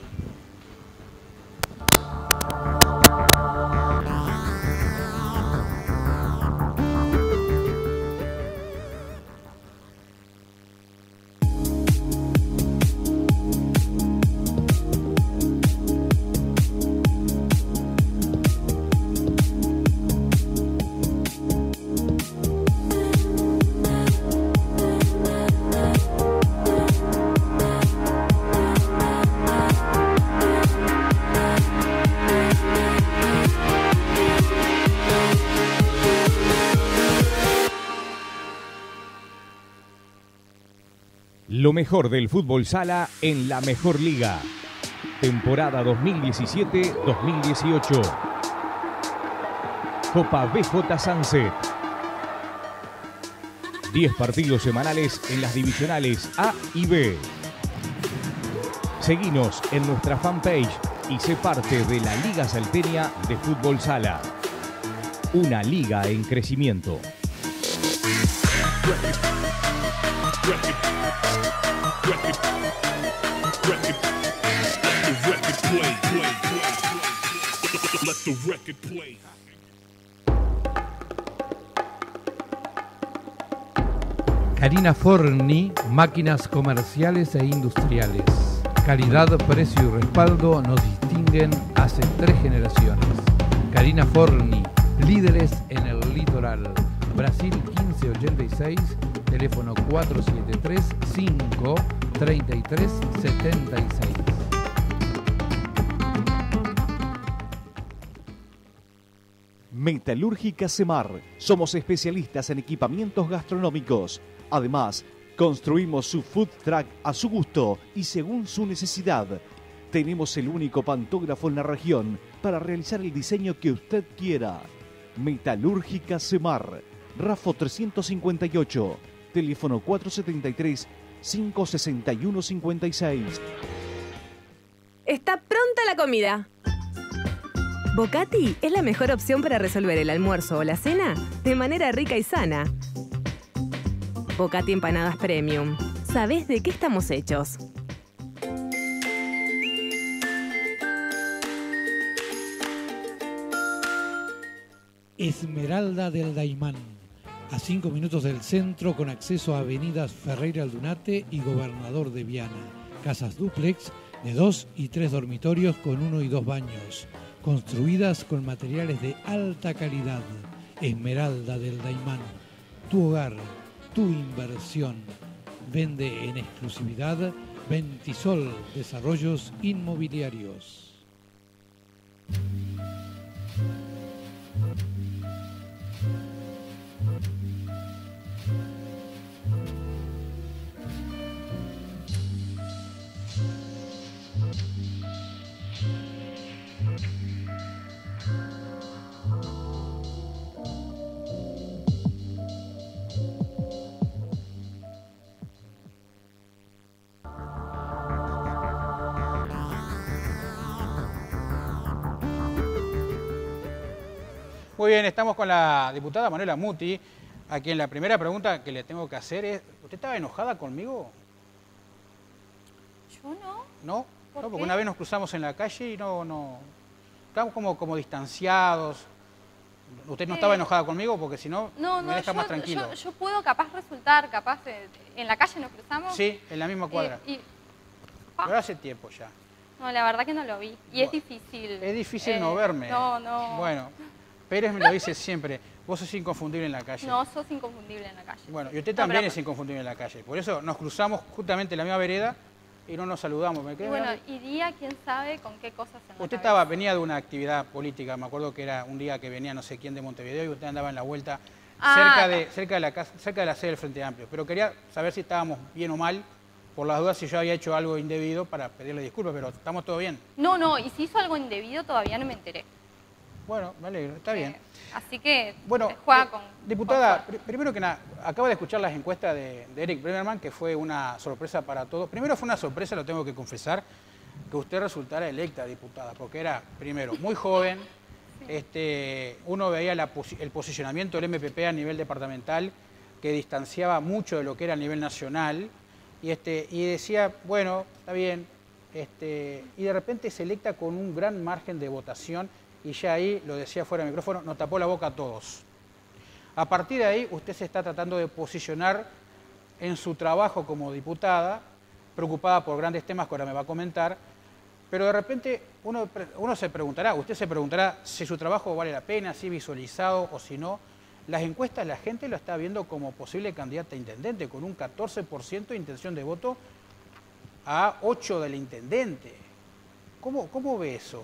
Lo mejor del fútbol sala en la mejor liga. Temporada 2017-2018. Copa BJ Sunset. 10 partidos semanales en las divisionales A y B. Seguinos en nuestra fanpage y sé parte de la Liga Salteña de Fútbol Sala. Una liga en crecimiento. Karina Forni, máquinas comerciales e industriales. Calidad, precio y respaldo nos distinguen hace 3 generaciones. Karina Forni, líderes en el litoral. Brasil 1586, teléfono 473-533-76. Metalúrgica Semar. Somos especialistas en equipamientos gastronómicos. Además, construimos su food truck a su gusto y según su necesidad. Tenemos el único pantógrafo en la región para realizar el diseño que usted quiera. Metalúrgica Semar. Rafo 358. Teléfono 473-561-56. Está pronta la comida. Bocati es la mejor opción para resolver el almuerzo o la cena de manera rica y sana. Bocati Empanadas Premium. ¿Sabés de qué estamos hechos? Esmeralda del Daimán. A 5 minutos del centro, con acceso a avenidas Ferreira Aldunate y Gobernador de Viana. Casas dúplex de 2 y 3 dormitorios con 1 y 2 baños. construidas con materiales de alta calidad. Esmeralda del Daimán, tu hogar, tu inversión. Vende en exclusividad Ventisol Desarrollos Inmobiliarios. Muy bien, estamos con la diputada Manuela Muti, a quien la primera pregunta que le tengo que hacer es, ¿usted estaba enojada conmigo? Yo no. ¿No? ¿Por No, porque qué? una vez nos cruzamos en la calle y no... Estamos como distanciados. ¿Usted no estaba enojada conmigo? Porque si no, me deja más tranquilo. Yo puedo capaz resultar, en la calle nos cruzamos. Sí, en la misma cuadra. Pero hace tiempo ya. No, la verdad que no lo vi. Y es difícil. Es difícil no verme. No. Bueno, Pérez me lo dice siempre. Vos sos inconfundible en la calle. No, sos inconfundible en la calle. Bueno, y usted también es inconfundible en la calle. Por eso nos cruzamos justamente en la misma vereda y no nos saludamos. Y bueno, iría quién sabe con qué cosas en la Usted cabeza. venía de una actividad política. Me acuerdo que era un día que venía no sé quién de Montevideo y usted andaba en la vuelta cerca de la sede del Frente Amplio. Pero quería saber si estábamos bien o mal, por las dudas si yo había hecho algo indebido para pedirle disculpas, pero estamos todo bien. No, y si hizo algo indebido todavía no me enteré. Bueno, me alegro, está bien. Así que bueno, juega con... Diputada, primero que nada, acabo de escuchar las encuestas de Eric Bremerman, que fue una sorpresa para todos. Primero fue una sorpresa, lo tengo que confesar, que usted resultara electa diputada, porque era, primero, muy joven. Uno veía el posicionamiento del MPP a nivel departamental, que distanciaba mucho de lo que era a nivel nacional, y decía, bueno, está bien, y de repente se electa con un gran margen de votación, y ya ahí, lo decía fuera del micrófono, nos tapó la boca a todos. A partir de ahí, usted se está tratando de posicionar en su trabajo como diputada, preocupada por grandes temas que ahora me va a comentar, pero de repente uno se preguntará, usted se preguntará si su trabajo vale la pena, si visualizado o si no. Las encuestas la gente lo está viendo como posible candidata a intendente, con un 14% de intención de voto a 8% del intendente. ¿Cómo ve eso?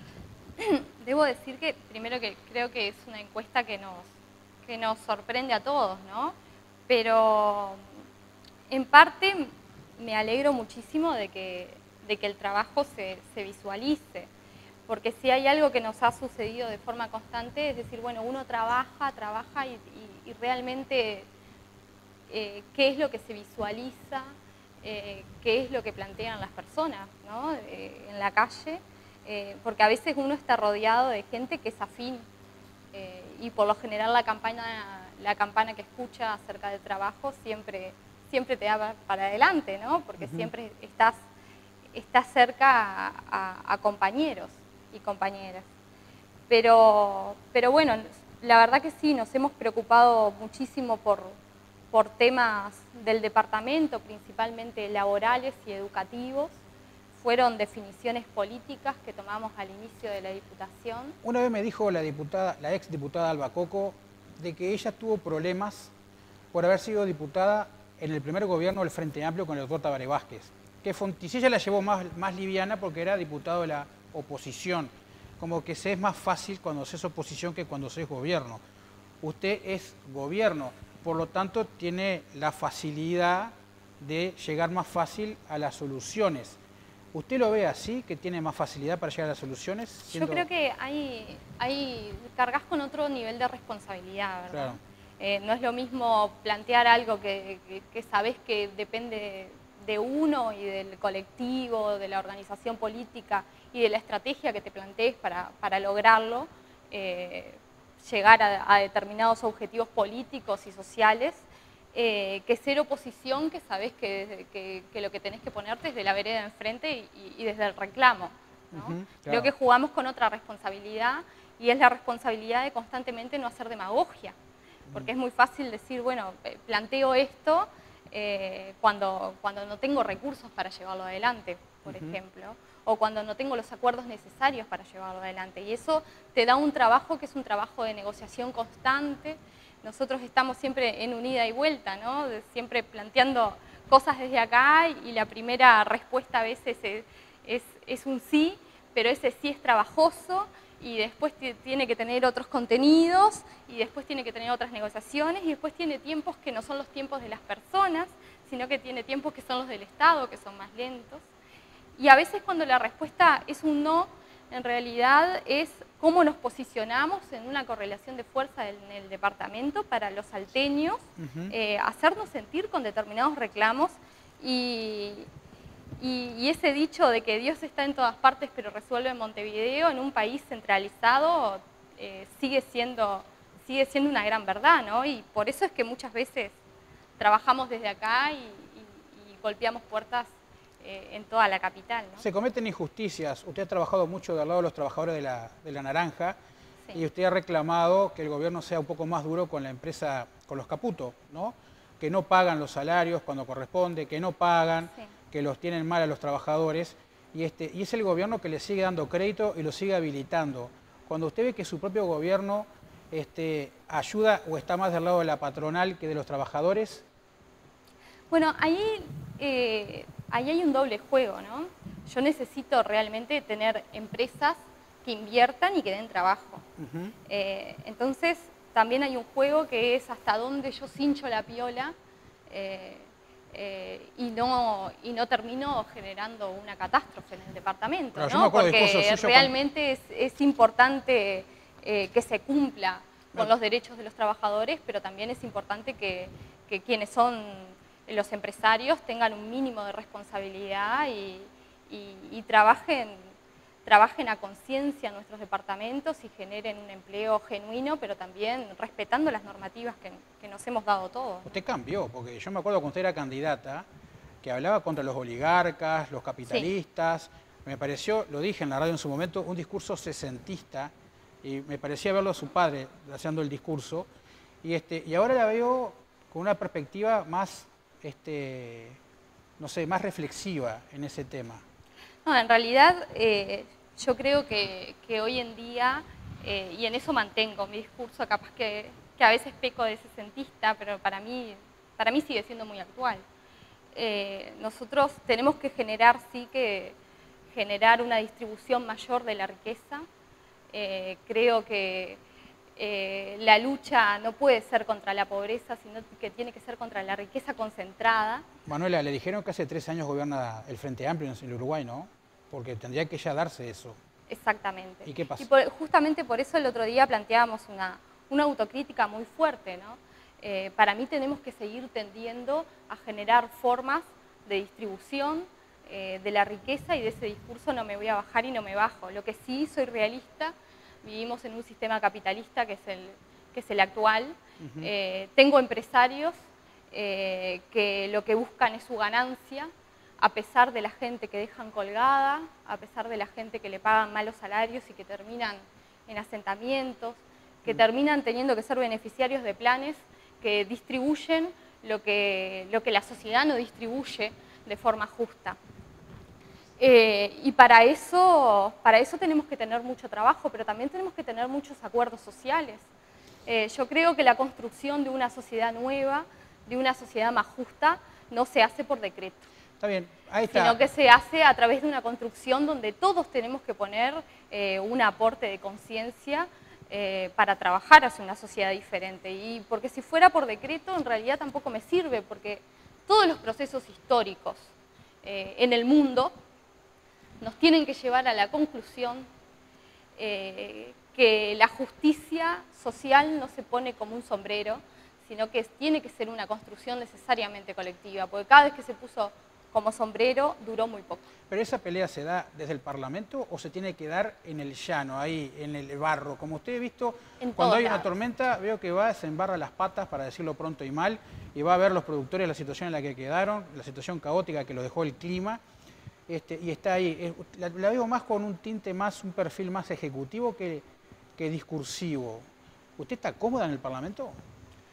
Debo decir que, primero, que creo que es una encuesta que nos sorprende a todos, ¿no? Pero en parte me alegro muchísimo de que el trabajo se visualice, porque si hay algo que nos ha sucedido de forma constante, es decir, bueno, uno trabaja y realmente qué es lo que se visualiza, qué es lo que plantean las personas, ¿no? En la calle, porque a veces uno está rodeado de gente que es afín y por lo general la campana que escucha acerca del trabajo siempre te da para adelante, ¿no? Porque siempre estás cerca a compañeros y compañeras. Pero bueno, la verdad que sí, nos hemos preocupado muchísimo por temas del departamento, principalmente laborales y educativos. Fueron definiciones políticas que tomamos al inicio de la Diputación. Una vez me dijo la ex diputada Alba Coco de que ella tuvo problemas por haber sido diputada en el primer gobierno del Frente Amplio con el doctor Tabaré Vázquez. Que Fontecilla la llevó más liviana porque era diputado de la oposición. Como que se es más fácil cuando se es oposición que cuando se es gobierno. Usted es gobierno, por lo tanto tiene la facilidad de llegar más fácil a las soluciones. ¿Usted lo ve así, que tiene más facilidad para llegar a las soluciones? Yo creo que cargas con otro nivel de responsabilidad, ¿verdad? Claro. No es lo mismo plantear algo que sabés que depende de uno y del colectivo, de la organización política y de la estrategia que te plantees para lograrlo, llegar a determinados objetivos políticos y sociales, que ser oposición, que sabés que lo que tenés que ponerte es de la vereda enfrente y desde el reclamo, ¿no? Claro. Creo que jugamos con otra responsabilidad y es la responsabilidad de constantemente no hacer demagogia, porque es muy fácil decir, bueno, planteo esto cuando no tengo recursos para llevarlo adelante, por ejemplo, o cuando no tengo los acuerdos necesarios para llevarlo adelante. Y eso te da un trabajo que es un trabajo de negociación constante. Nosotros estamos siempre en un ida y vuelta, ¿no? Siempre planteando cosas desde acá y la primera respuesta a veces es un sí, pero ese sí es trabajoso y después tiene que tener otros contenidos y después tiene que tener otras negociaciones y después tiene tiempos que no son los tiempos de las personas, sino que tiene tiempos que son los del Estado, que son más lentos. Y a veces cuando la respuesta es un no, en realidad es cómo nos posicionamos en una correlación de fuerza en el departamento para los salteños, hacernos sentir con determinados reclamos y ese dicho de que Dios está en todas partes pero resuelve en Montevideo, en un país centralizado, sigue siendo una gran verdad, ¿no? Y por eso es que muchas veces trabajamos desde acá y golpeamos puertas en toda la capital, ¿no? Se cometen injusticias. Usted ha trabajado mucho del lado de los trabajadores de la naranja, sí, y usted ha reclamado que el gobierno sea un poco más duro con la empresa, con los Caputo, ¿no? Que no pagan los salarios cuando corresponde, que no pagan, sí, que los tienen mal a los trabajadores, y es el gobierno que le sigue dando crédito y lo sigue habilitando. Cuando usted ve que su propio gobierno ayuda o está más del lado de la patronal que de los trabajadores. Bueno, ahí hay un doble juego, ¿no? Yo necesito realmente tener empresas que inviertan y que den trabajo. Entonces, también hay un juego que es hasta dónde yo cincho la piola y no termino generando una catástrofe en el departamento, ¿no? Porque realmente es importante que se cumpla con los derechos de los trabajadores, pero también es importante que quienes son los empresarios tengan un mínimo de responsabilidad y trabajen a conciencia en nuestros departamentos y generen un empleo genuino, pero también respetando las normativas que nos hemos dado todos. Usted cambió, porque yo me acuerdo cuando usted era candidata, que hablaba contra los oligarcas, los capitalistas. Sí. Me pareció, lo dije en la radio en su momento, un discurso sesentista, y me parecía verlo a su padre haciendo el discurso, y ahora la veo con una perspectiva más, no sé, más reflexiva en ese tema. No, en realidad yo creo que hoy en día, y en eso mantengo mi discurso, capaz que a veces peco de sesentista, pero para mí sigue siendo muy actual. Nosotros tenemos que generar una distribución mayor de la riqueza. Creo que la lucha no puede ser contra la pobreza, sino que tiene que ser contra la riqueza concentrada. Manuela, le dijeron que hace 3 años gobierna el Frente Amplio en el Uruguay, ¿no? Porque tendría que ya darse eso. Exactamente. ¿Y qué pasó? Y justamente por eso el otro día planteábamos una autocrítica muy fuerte, ¿no? Para mí tenemos que seguir tendiendo a generar formas de distribución de la riqueza, y de ese discurso no me voy a bajar y no me bajo. Lo que sí, soy realista, vivimos en un sistema capitalista que es el actual. Tengo empresarios que lo que buscan es su ganancia, a pesar de la gente que dejan colgada, a pesar de la gente que le pagan malos salarios y que terminan en asentamientos, que terminan teniendo que ser beneficiarios de planes que distribuyen lo que la sociedad no distribuye de forma justa. Y para eso tenemos que tener mucho trabajo, pero también tenemos que tener muchos acuerdos sociales. Yo creo que la construcción de una sociedad nueva, de una sociedad más justa, no se hace por decreto. Está bien, ahí está. Sino que se hace a través de una construcción donde todos tenemos que poner un aporte de conciencia para trabajar hacia una sociedad diferente. Y porque si fuera por decreto, en realidad tampoco me sirve, porque todos los procesos históricos en el mundo nos tienen que llevar a la conclusión que la justicia social no se pone como un sombrero, sino que tiene que ser una construcción necesariamente colectiva, porque cada vez que se puso como sombrero duró muy poco. ¿Pero esa pelea se da desde el Parlamento o se tiene que dar en el llano, ahí, en el barro? Como usted ha visto, cuando hay una tormenta, veo que se embarra las patas, para decirlo pronto y mal, y va a ver los productores la situación en la que quedaron, la situación caótica que lo dejó el clima, y está ahí. La veo más con un tinte más, un perfil más ejecutivo que discursivo. ¿Usted está cómoda en el Parlamento?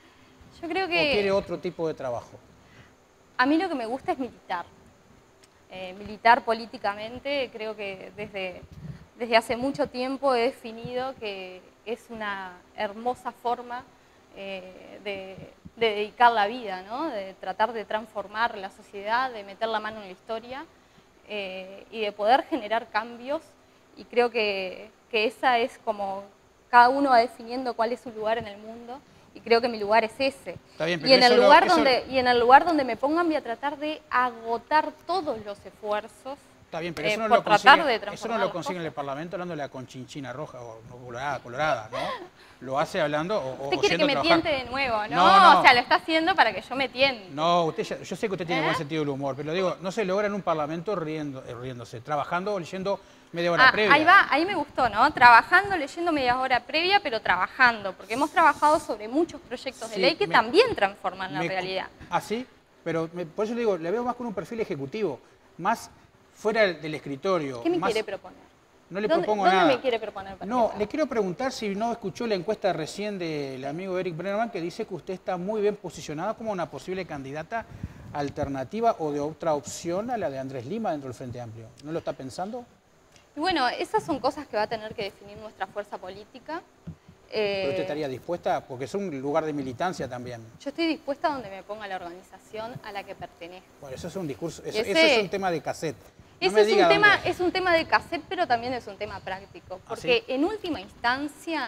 Yo creo que... ¿O quiere otro tipo de trabajo? A mí lo que me gusta es militar. militar políticamente, creo que desde hace mucho tiempo he definido que es una hermosa forma de dedicar la vida, ¿no? De tratar de transformar la sociedad, de meter la mano en la historia y de poder generar cambios. Y creo que esa es como cada uno va definiendo cuál es su lugar en el mundo. Y creo que mi lugar es ese. Está bien, pero y en el lugar donde me pongan voy a tratar de agotar todos los esfuerzos. Está bien, pero eso no por lo tratar consigue, de transformar eso no lo las consigue en cosas. el Parlamento hablándole a Conchinchina roja o colorada, ¿no? Lo hace hablando o Usted quiere yendo que a me trabajar. tiente de nuevo, ¿no? No. O sea, lo está haciendo para que yo me tiente. No, yo sé que usted tiene buen sentido del humor, pero digo, no se logra en un Parlamento riéndose, trabajando o leyendo media hora previa. Ahí va, ahí me gustó, ¿no? Trabajando, leyendo media hora previa, pero trabajando, porque hemos trabajado sobre muchos proyectos de Sí, ley que también transforman la realidad. Ah, sí, pero por eso le digo, le veo más con un perfil ejecutivo, más fuera del escritorio. ¿Qué me más... quiere proponer? No le propongo ¿Dónde nada. me quiere proponer? No, le quiero preguntar si no escuchó la encuesta recién del amigo Eric Brennerman, que dice que usted está muy bien posicionada como una posible candidata alternativa o de otra opción a la de Andrés Lima dentro del Frente Amplio. ¿No lo está pensando? Y bueno, esas son cosas que va a tener que definir nuestra fuerza política. ¿Pero usted estaría dispuesta? Porque es un lugar de militancia también. Yo estoy dispuesta a donde me ponga la organización a la que pertenezco. Bueno, eso es un discurso, eso es un tema de cassette. No Ese me diga dónde. es un tema de cassette, pero también es un tema práctico. Porque ¿sí? en última instancia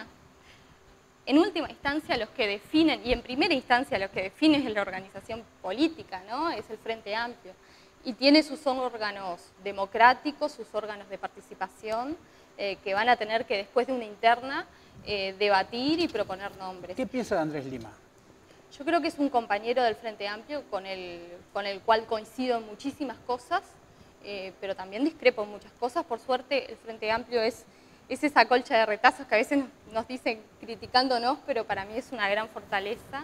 los que definen, y en primera instancia los que definen es la organización política, ¿no? Es el Frente Amplio. Y tiene sus órganos democráticos, sus órganos de participación, que van a tener que después de una interna debatir y proponer nombres. ¿Qué piensa de Andrés Lima? Yo creo que es un compañero del Frente Amplio con el cual coincido en muchísimas cosas, pero también discrepo en muchas cosas. Por suerte, el Frente Amplio es esa colcha de retazos que a veces nos dicen criticándonos, pero para mí es una gran fortaleza,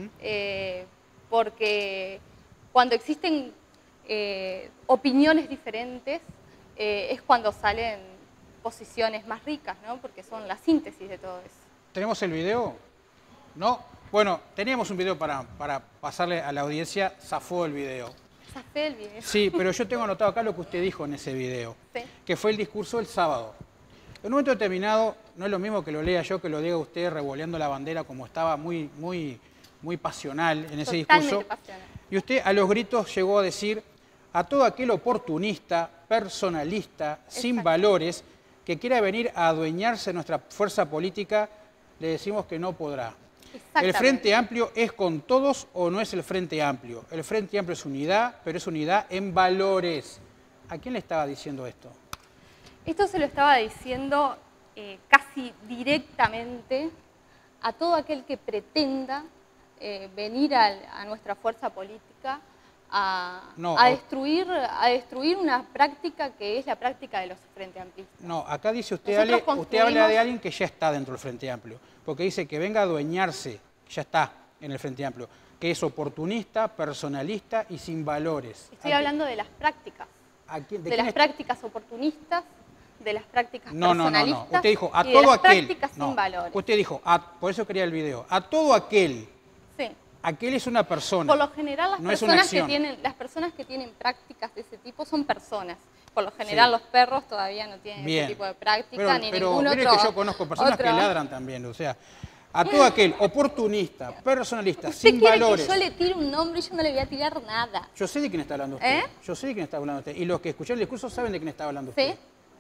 porque cuando existen opiniones diferentes, es cuando salen posiciones más ricas, ¿no? Porque son la síntesis de todo eso. ¿Tenemos el video? ¿No? Bueno, teníamos un video para pasarle a la audiencia, zafó el video. Zafé el video. Sí, pero yo tengo anotado acá lo que usted dijo en ese video, Sí. que fue el discurso del sábado. En un momento determinado, no es lo mismo que lo lea yo, que lo diga usted revoleando la bandera como estaba muy pasional en ese Totalmente discurso. pasional. Y usted a los gritos llegó a decir a todo aquel oportunista, personalista, sin valores, que quiera venir a adueñarse de nuestra fuerza política, le decimos que no podrá. ¿El Frente Amplio es con todos o no es el Frente Amplio? El Frente Amplio es unidad, pero es unidad en valores. ¿A quién le estaba diciendo esto? Esto se lo estaba diciendo casi directamente a todo aquel que pretenda venir a nuestra fuerza política a destruir una práctica que es la práctica de los Frente Amplistas. No, acá dice usted, Nosotros usted habla de alguien que ya está dentro del Frente Amplio, porque dice que venga a adueñarse, ya está en el Frente Amplio, que es oportunista, personalista y sin valores. Estoy hablando de las prácticas, de las prácticas oportunistas, de las prácticas personalistas. Usted dijo a y todo de las aquel. prácticas sin valores. Usted dijo, por eso quería el video, a todo aquel. Sí. Aquel es una persona. Por lo general, no es una acción. las personas que tienen prácticas de ese tipo son personas. Por lo general, los perros todavía no tienen ese tipo de práctica, ni ningún otro. Pero que yo conozco personas que ladran también, o sea, a todo aquel oportunista, personalista, sin valores. ¿Usted quiere que yo le tire un nombre y yo no le voy a tirar nada? Yo sé de quién está hablando usted. Yo sé de quién está hablando usted. Y los que escucharon el discurso saben de quién está hablando usted. ¿Sí?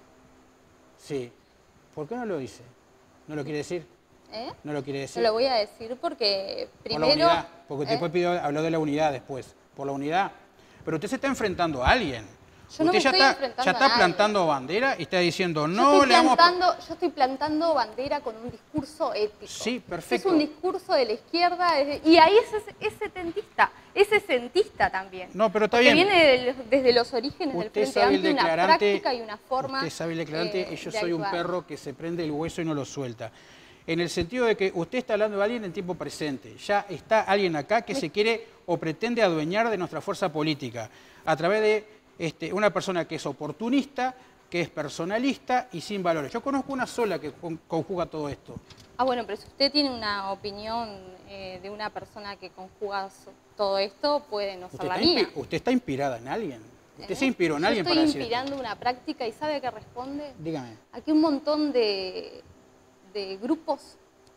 Sí. ¿Por qué no lo dice? ¿No lo quiere decir? ¿No lo quiere decir? No lo voy a decir porque primero... Por la unidad, porque después habló de la unidad después. Por la unidad. Pero usted se está enfrentando a alguien. Yo no usted me ya estoy está plantando bandera y está diciendo yo estoy plantando bandera con un discurso ético. Sí, perfecto. Es un discurso de la izquierda y ahí es setentista también. No, pero está porque bien. Viene desde los orígenes del Frente Amplio una práctica y una forma. Usted sabe el declarante, yo soy un perro que se prende el hueso y no lo suelta. En el sentido de que usted está hablando de alguien en tiempo presente. Ya está alguien acá que se quiere o pretende adueñar de nuestra fuerza política a través de una persona que es oportunista, que es personalista y sin valores. Yo conozco una sola que conjuga todo esto. Ah, bueno, pero si usted tiene una opinión de una persona que conjuga todo esto, puede no ser la mía. ¿Usted está inspirada en alguien? ¿Usted se inspiró en alguien para Yo decir estoy inspirando una práctica y ¿sabe a qué responde? Dígame. Aquí un montón de grupos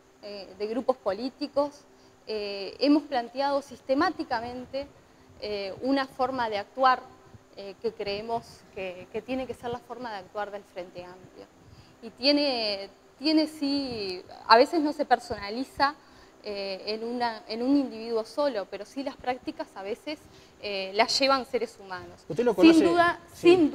políticos hemos planteado sistemáticamente una forma de actuar que creemos que tiene que ser la forma de actuar del Frente Amplio. Y tiene sí, a veces no se personaliza en un individuo solo, pero sí las prácticas a veces las llevan seres humanos. ¿Usted lo conoce? Sin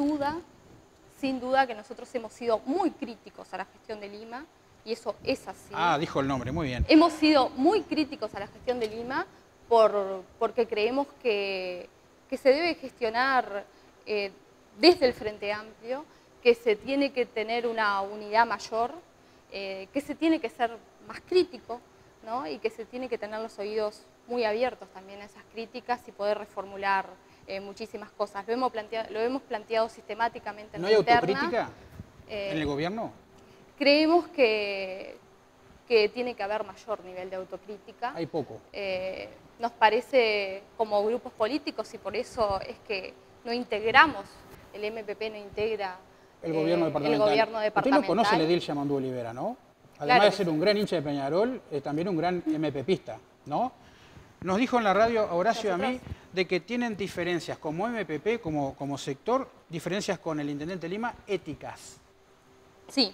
duda que nosotros hemos sido muy críticos a la gestión de Lima, y eso es así. Ah, dijo el nombre, muy bien. Hemos sido muy críticos a la gestión de Lima porque creemos que se debe gestionar desde el Frente Amplio, que se tiene que tener una unidad mayor, que se tiene que ser más crítico, ¿no? Y que se tiene que tener los oídos muy abiertos también a esas críticas y poder reformular muchísimas cosas. Lo hemos planteado sistemáticamente en ¿No la hay interna. autocrítica en el gobierno? Creemos que tiene que haber mayor nivel de autocrítica. Hay poco. Nos parece como grupos políticos, y por eso es que no integramos, el MPP no integra El gobierno departamental. Usted lo conoce, Ledil Yamandú Olivera, ¿no? Además de ser un gran hincha de Peñarol, es también un gran MPPista, ¿no? Nos dijo en la radio, a Horacio y a mí, de que tienen diferencias como MPP, como sector, diferencias con el Intendente de Lima, éticas. Sí.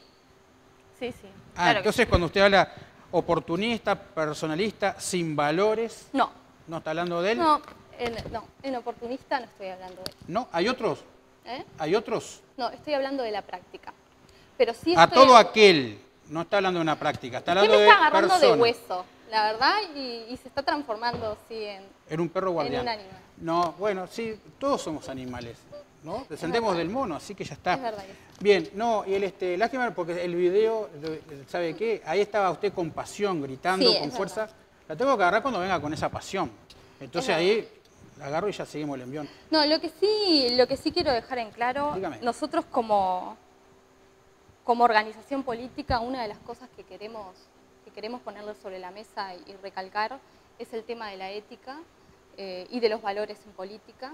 Claro, entonces cuando usted habla oportunista, personalista, sin valores, no está hablando de él. No, en oportunista no estoy hablando de él. ¿No? ¿Hay otros? ¿Hay otros? No, estoy hablando de la práctica. Pero sí aquel, no está hablando de una práctica, está hablando de persona. Usted me está agarrando de hueso, la verdad, y se está transformando, sí, en un perro guardián. En un animal. No, bueno, sí, todos somos animales, ¿no? Descendemos del mono, así que ya está. Es verdad. Bien, no, y lástima porque el video, ¿sabe qué? Ahí estaba usted con pasión, gritando, sí, con fuerza. Verdad. La tengo que agarrar cuando venga con esa pasión. Entonces ahí la agarro y ya seguimos el envión. No, lo que sí quiero dejar en claro, dígame. Nosotros como organización política, una de las cosas que queremos ponerle sobre la mesa y recalcar es el tema de la ética y de los valores en política.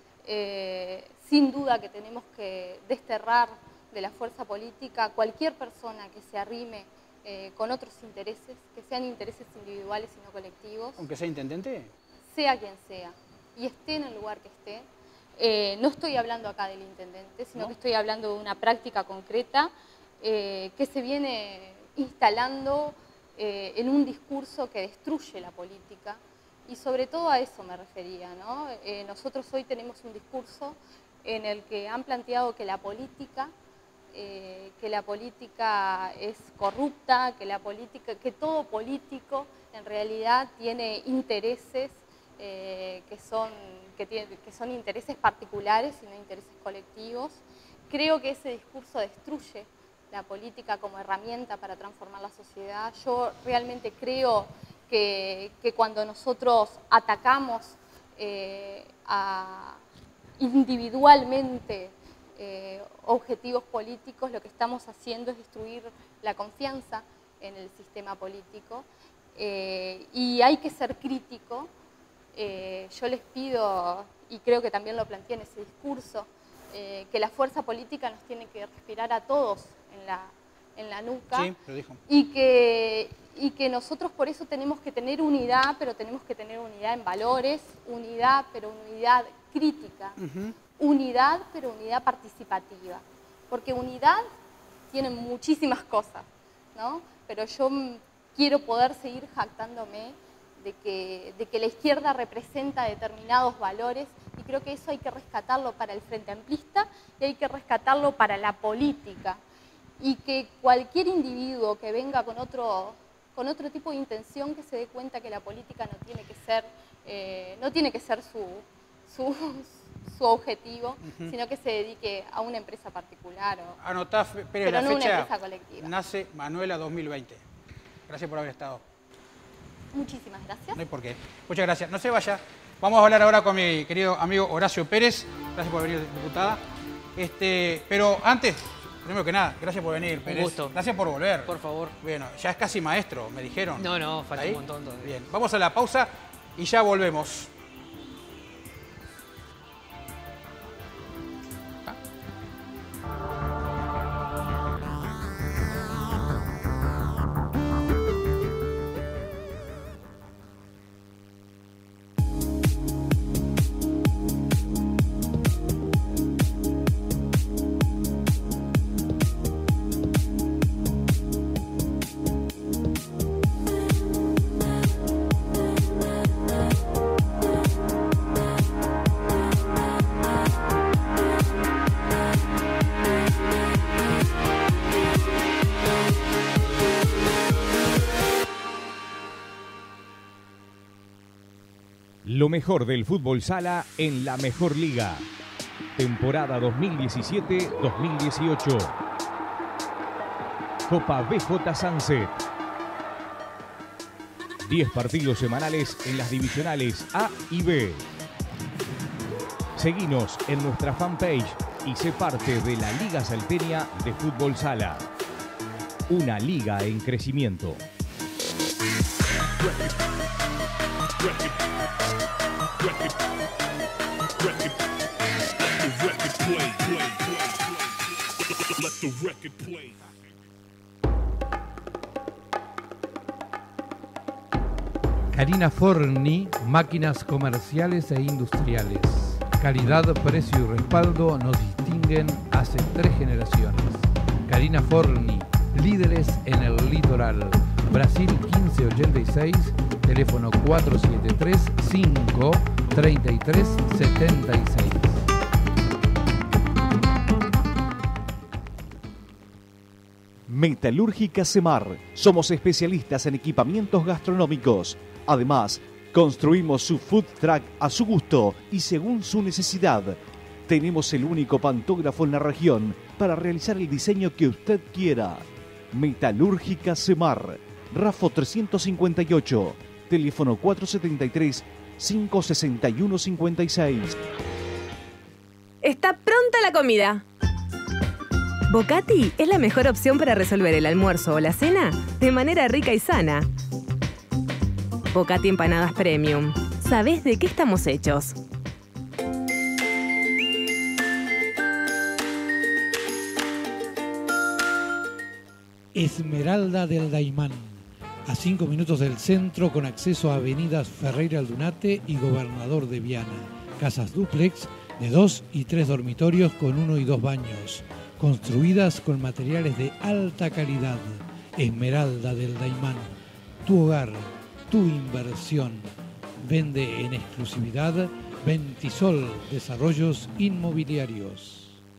Sin duda que tenemos que desterrar de la fuerza política cualquier persona que se arrime con otros intereses, que sean intereses individuales y no colectivos. ¿Aunque sea intendente? Sea quien sea, y esté en el lugar que esté. No estoy hablando acá del intendente, sino que estoy hablando de una práctica concreta que se viene instalando en un discurso que destruye la política, y sobre todo a eso me refería, ¿no? Nosotros hoy tenemos un discurso en el que han planteado que la política es corrupta, que todo político en realidad tiene intereses que son intereses particulares y no intereses colectivos. Creo que ese discurso destruye la política como herramienta para transformar la sociedad. Yo realmente creo que cuando nosotros atacamos individualmente objetivos políticos, lo que estamos haciendo es destruir la confianza en el sistema político, y hay que ser crítico. Yo les pido, y creo que también lo planteé en ese discurso, que la fuerza política nos tiene que respirar a todos en la nuca. Sí, lo dijo. Y que nosotros por eso tenemos que tener unidad, pero tenemos que tener unidad en valores, unidad, pero unidad crítica, unidad, pero unidad participativa. Porque unidad tiene muchísimas cosas, ¿no? Pero yo quiero poder seguir jactándome de que la izquierda representa determinados valores, y creo que eso hay que rescatarlo para el Frente Amplista y hay que rescatarlo para la política. Y que cualquier individuo que venga con otro tipo de intención, que se dé cuenta que la política no tiene que ser su objetivo, sino que se dedique a una empresa particular. Anotá, pero no la fecha, una empresa colectiva. Nace Manuela 2020. Gracias por haber estado. Muchísimas gracias. No hay por qué. Muchas gracias. No se vaya. Vamos a hablar ahora con mi querido amigo Horacio Pérez. Gracias por venir, diputada. Pero antes, primero que nada, gracias por venir, Pérez. Un gusto. Gracias por volver. Por favor. Bueno, ya es casi maestro, me dijeron. No, falta un montón todavía. Bien, vamos a la pausa y ya volvemos. Lo mejor del fútbol sala en la mejor liga. Temporada 2017-2018. Copa BJ Sunset. 10 partidos semanales en las divisionales A y B. Seguinos en nuestra fanpage y sé parte de la Liga Salteña de Fútbol Sala. Una liga en crecimiento. Karina Forni, máquinas comerciales e industriales. Calidad, precio y respaldo nos distinguen hace 3 generaciones. Karina Forni, líderes en el litoral. Brasil 1586, teléfono 473-533-76. Metalúrgica Semar. Somos especialistas en equipamientos gastronómicos. Además, construimos su food truck a su gusto y según su necesidad. Tenemos el único pantógrafo en la región para realizar el diseño que usted quiera. Metalúrgica Semar. Rafo 358. Teléfono 473-561-56. Está pronta la comida. Bocati es la mejor opción para resolver el almuerzo o la cena de manera rica y sana. Bocati Empanadas Premium. ¿Sabés de qué estamos hechos? Esmeralda del Daimán. A 5 minutos del centro con acceso a avenidas Ferreira Aldunate y Gobernador de Viana. Casas dúplex de 2 y 3 dormitorios con 1 y 2 baños. Construidas con materiales de alta calidad. Esmeralda del Daimán. Tu hogar, tu inversión. Vende en exclusividad Ventisol Desarrollos Inmobiliarios.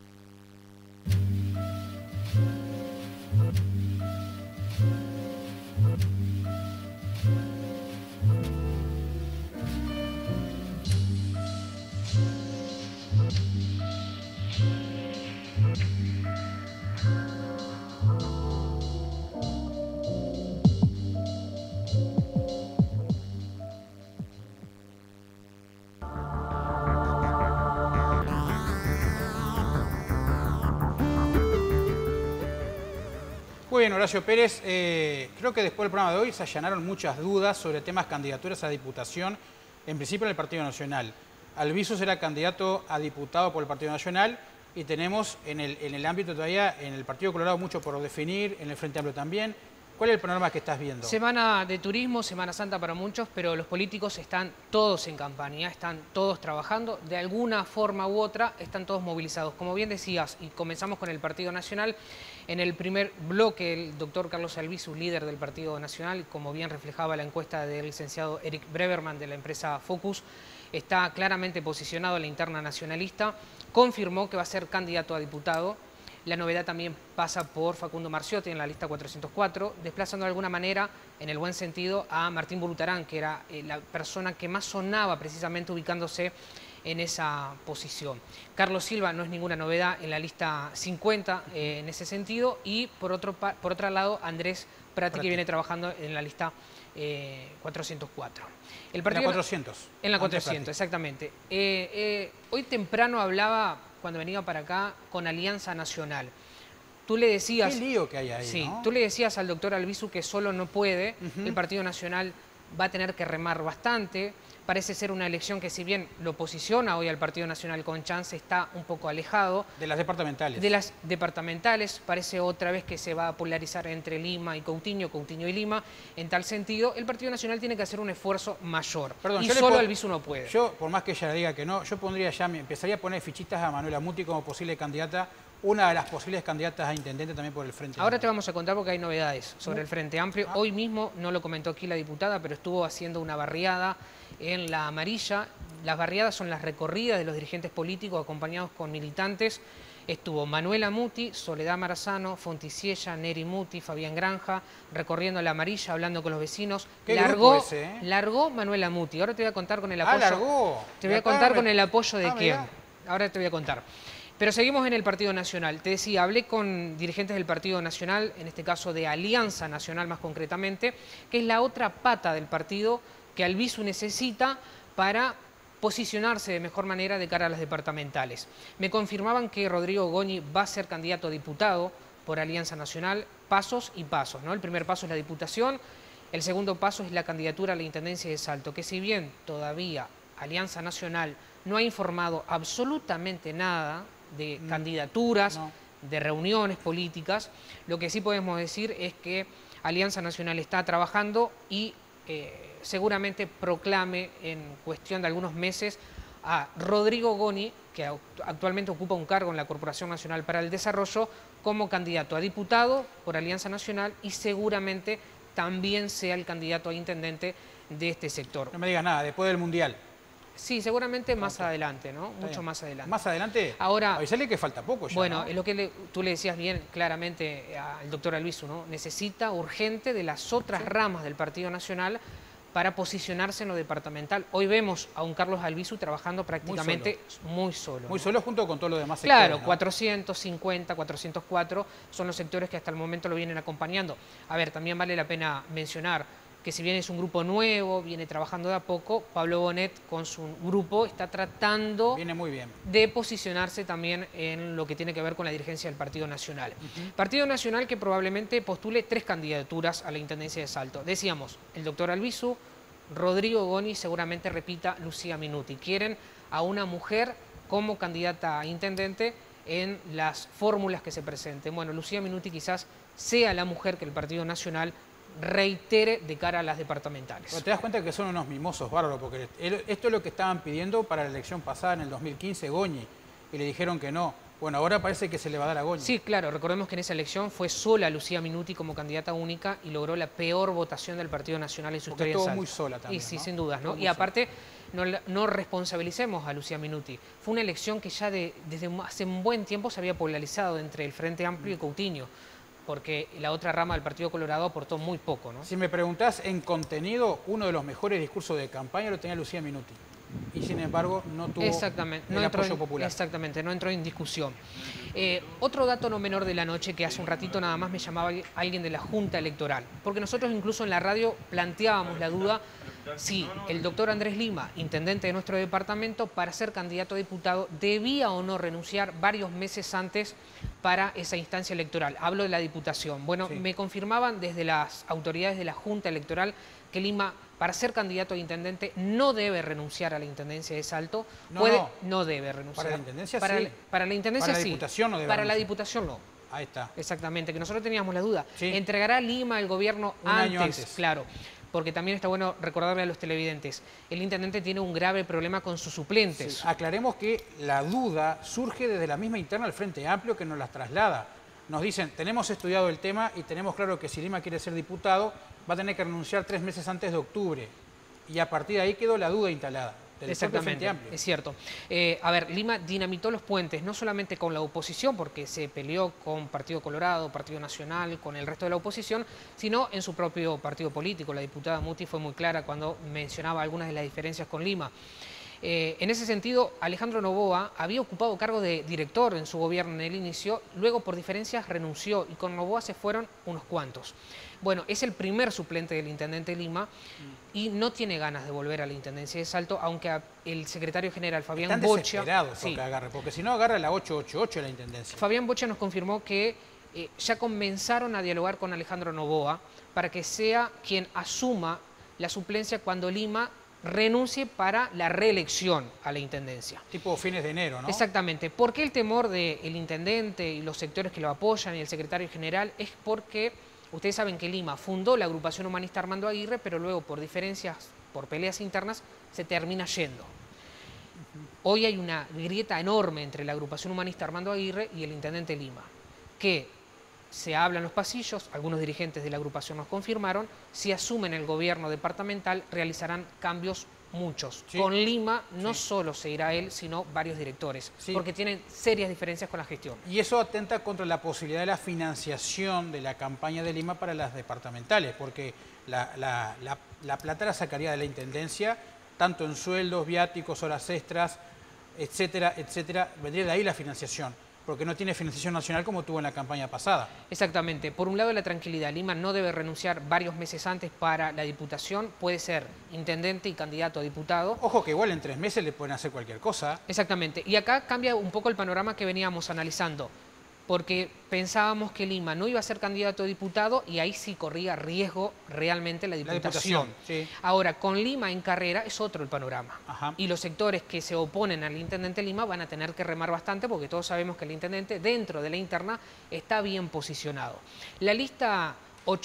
Muy bien, Horacio Pérez. Creo que después del programa de hoy se allanaron muchas dudas sobre temas candidaturas a diputación, en principio en el Partido Nacional. Albizu será candidato a diputado por el Partido Nacional y tenemos en el ámbito todavía, en el Partido Colorado, mucho por definir, en el Frente Amplio también. ¿Cuál es el panorama que estás viendo? Semana de turismo, Semana Santa para muchos, pero los políticos están todos en campaña, están todos trabajando, de alguna forma u otra están todos movilizados. Como bien decías, y comenzamos con el Partido Nacional, en el primer bloque el doctor Carlos Albizu, líder del Partido Nacional, como bien reflejaba la encuesta del licenciado Eric Breverman de la empresa Focus, está claramente posicionado en la interna nacionalista, confirmó que va a ser candidato a diputado. La novedad también pasa por Facundo Marciotti en la lista 404, desplazando de alguna manera, en el buen sentido, a Martín Bulutarán, que era la persona que más sonaba precisamente ubicándose en esa posición. Carlos Silva no es ninguna novedad en la lista 50 en ese sentido, y por otro lado Andrés Prati, que viene trabajando en la lista 404. En la 400. En la 400, exactamente. Hoy temprano hablaba, cuando venía para acá, con Alianza Nacional. Tú le decías... Qué lío que hay ahí, sí, ¿no? Tú le decías al doctor Albizu que solo no puede, el Partido Nacional va a tener que remar bastante. Parece ser una elección que, si bien lo posiciona hoy al Partido Nacional con chance, está un poco alejado. De las departamentales. De las departamentales. Parece otra vez que se va a polarizar entre Lima y Coutinho, Coutinho y Lima. En tal sentido, el Partido Nacional tiene que hacer un esfuerzo mayor. Perdón, y solo Albizu no puede. Yo, por más que ella diga que no, yo pondría ya, empezaría a poner fichitas a Manuela Muti como posible candidata, una de las posibles candidatas a intendente también por el Frente Amplio. Ahora te vamos a contar porque hay novedades sobre el Frente Amplio. Hoy mismo, no lo comentó aquí la diputada, pero estuvo haciendo una barriada en La Amarilla. Las barriadas son las recorridas de los dirigentes políticos acompañados con militantes Estuvo Manuela Muti, Soledad Marazano, Fonticiella, Neri Muti, Fabián Granja, recorriendo la amarilla, hablando con los vecinos. ¿Qué grupo ese, largó Manuela Muti. Ahora te voy a contar con el apoyo. Largó. Te voy a contar con el apoyo de quién. Mirá. Ahora te voy a contar. Pero seguimos en el Partido Nacional. Te decía, hablé con dirigentes del Partido Nacional, en este caso de Alianza Nacional más concretamente, que es la otra pata del partido que Albizu necesita para posicionarse de mejor manera de cara a las departamentales. Me confirmaban que Rodrigo Goñi va a ser candidato a diputado por Alianza Nacional, pasos y pasos, ¿no? El primer paso es la diputación, el segundo paso es la candidatura a la Intendencia de Salto, que si bien todavía Alianza Nacional no ha informado absolutamente nada de candidaturas, de reuniones políticas, lo que sí podemos decir es que Alianza Nacional está trabajando y seguramente proclame en cuestión de algunos meses a Rodrigo Goñi, que actualmente ocupa un cargo en la Corporación Nacional para el Desarrollo, como candidato a diputado por Alianza Nacional y seguramente también sea el candidato a intendente de este sector. No me digas nada, después del Mundial. Sí, seguramente más adelante, ¿no? Mucho más adelante. ¿Más adelante? Ahora, avisale que falta poco ya, bueno, ¿no? es lo que tú le decías bien claramente al doctor Albizu, ¿no? Necesita urgente de las otras ramas del Partido Nacional para posicionarse en lo departamental. Hoy vemos a un Carlos Albizu trabajando prácticamente muy solo. Muy solo junto con todos los demás sectores. Claro, ¿no? 450, 404 son los sectores que hasta el momento lo vienen acompañando. A ver, también vale la pena mencionar que si bien es un grupo nuevo, viene trabajando de a poco, Pablo Bonet con su grupo está tratando viene muy bien de posicionarse también en lo que tiene que ver con la dirigencia del Partido Nacional. Partido Nacional que probablemente postule 3 candidaturas a la Intendencia de Salto. Decíamos, el doctor Albizu, Rodrigo Goñi, seguramente repita Lucía Minuti. Quieren a una mujer como candidata a intendente en las fórmulas que se presenten. Bueno, Lucía Minuti quizás sea la mujer que el Partido Nacional reitere de cara a las departamentales. Pero te das cuenta que son unos mimosos bárbaros, porque esto es lo que estaban pidiendo para la elección pasada en el 2015 Goñi, y le dijeron que no. Bueno, ahora parece que se le va a dar a Goñi. Sí, claro, recordemos que en esa elección fue sola Lucía Minuti como candidata única y logró la peor votación del Partido Nacional en su historia. Estuvo muy sola también, Y sí, ¿no? sin dudas, ¿no? Y aparte, no responsabilicemos a Lucía Minuti. Fue una elección que ya desde hace un buen tiempo se había polarizado entre el Frente Amplio y Coutinho, porque la otra rama del Partido Colorado aportó muy poco, ¿no? Si me preguntás en contenido, uno de los mejores discursos de campaña lo tenía Lucía Minuti. Y sin embargo no tuvo el apoyo popular. Exactamente, no entró en discusión. Otro dato no menor de la noche, que hace un ratito nada más me llamaba alguien de la Junta Electoral, porque nosotros incluso en la radio planteábamos la duda si el doctor Andrés Lima, intendente de nuestro departamento, para ser candidato a diputado, debía o no renunciar varios meses antes para esa instancia electoral. Hablo de la diputación. Bueno, sí, me confirmaban desde las autoridades de la Junta Electoral que Lima, para ser candidato a intendente, no debe renunciar a la Intendencia de Salto. No debe renunciar. ¿Para la Intendencia sí? Para la Intendencia sí. ¿Para la Diputación no debe Para renunciar? la Diputación no. Ahí está. Exactamente, que nosotros teníamos la duda. Sí. ¿Entregará Lima el gobierno un año antes? Claro, porque también está bueno recordarle a los televidentes, el intendente tiene un grave problema con sus suplentes. Sí. Aclaremos que la duda surge desde la misma interna del Frente Amplio que nos las traslada. Nos dicen, tenemos estudiado el tema y tenemos claro que si Lima quiere ser diputado, va a tener que renunciar 3 meses antes de octubre. Y a partir de ahí quedó la duda instalada. Exactamente, es cierto. A ver, Lima dinamitó los puentes, no solamente con la oposición, porque se peleó con Partido Colorado, Partido Nacional, con el resto de la oposición, sino en su propio partido político. La diputada Muti fue muy clara cuando mencionaba algunas de las diferencias con Lima. En ese sentido, Alejandro Noboa había ocupado cargo de director en su gobierno en el inicio, luego por diferencias renunció y con Noboa se fueron unos cuantos. Bueno, es el primer suplente del intendente Lima y no tiene ganas de volver a la Intendencia de Salto, aunque el secretario general Fabián Bocha... Sí, porque si no agarra la 888 de la Intendencia. Fabián Bocha nos confirmó que ya comenzaron a dialogar con Alejandro Noboa para que sea quien asuma la suplencia cuando Lima renuncie para la reelección a la Intendencia. Tipo fines de enero, ¿no? Exactamente. ¿Por qué el temor del intendente y los sectores que lo apoyan y el secretario general? Es porque ustedes saben que Lima fundó la agrupación humanista Armando Aguirre, pero luego por diferencias, por peleas internas, se termina yendo. Hoy hay una grieta enorme entre la agrupación humanista Armando Aguirre y el intendente Lima, que se habla en los pasillos, algunos dirigentes de la agrupación nos confirmaron, si asumen el gobierno departamental realizarán cambios muchos. Sí. Con Lima no Sí. solo se irá él, sino varios directores, Sí. porque tienen serias diferencias con la gestión. Y eso atenta contra la posibilidad de la financiación de la campaña de Lima para las departamentales, porque la plata la sacaría de la Intendencia, tanto en sueldos, viáticos, horas extras, etcétera, etcétera. Vendría de ahí la financiación, porque no tiene financiación nacional como tuvo en la campaña pasada. Exactamente. Por un lado, la tranquilidad. Lima no debe renunciar varios meses antes para la diputación. Puede ser intendente y candidato a diputado. Ojo que igual en 3 meses le pueden hacer cualquier cosa. Exactamente. Y acá cambia un poco el panorama que veníamos analizando, porque pensábamos que Lima no iba a ser candidato a diputado y ahí sí corría riesgo realmente la diputación. Sí. Ahora, con Lima en carrera es otro el panorama. Ajá. Y los sectores que se oponen al intendente Lima van a tener que remar bastante porque todos sabemos que el intendente dentro de la interna está bien posicionado. La lista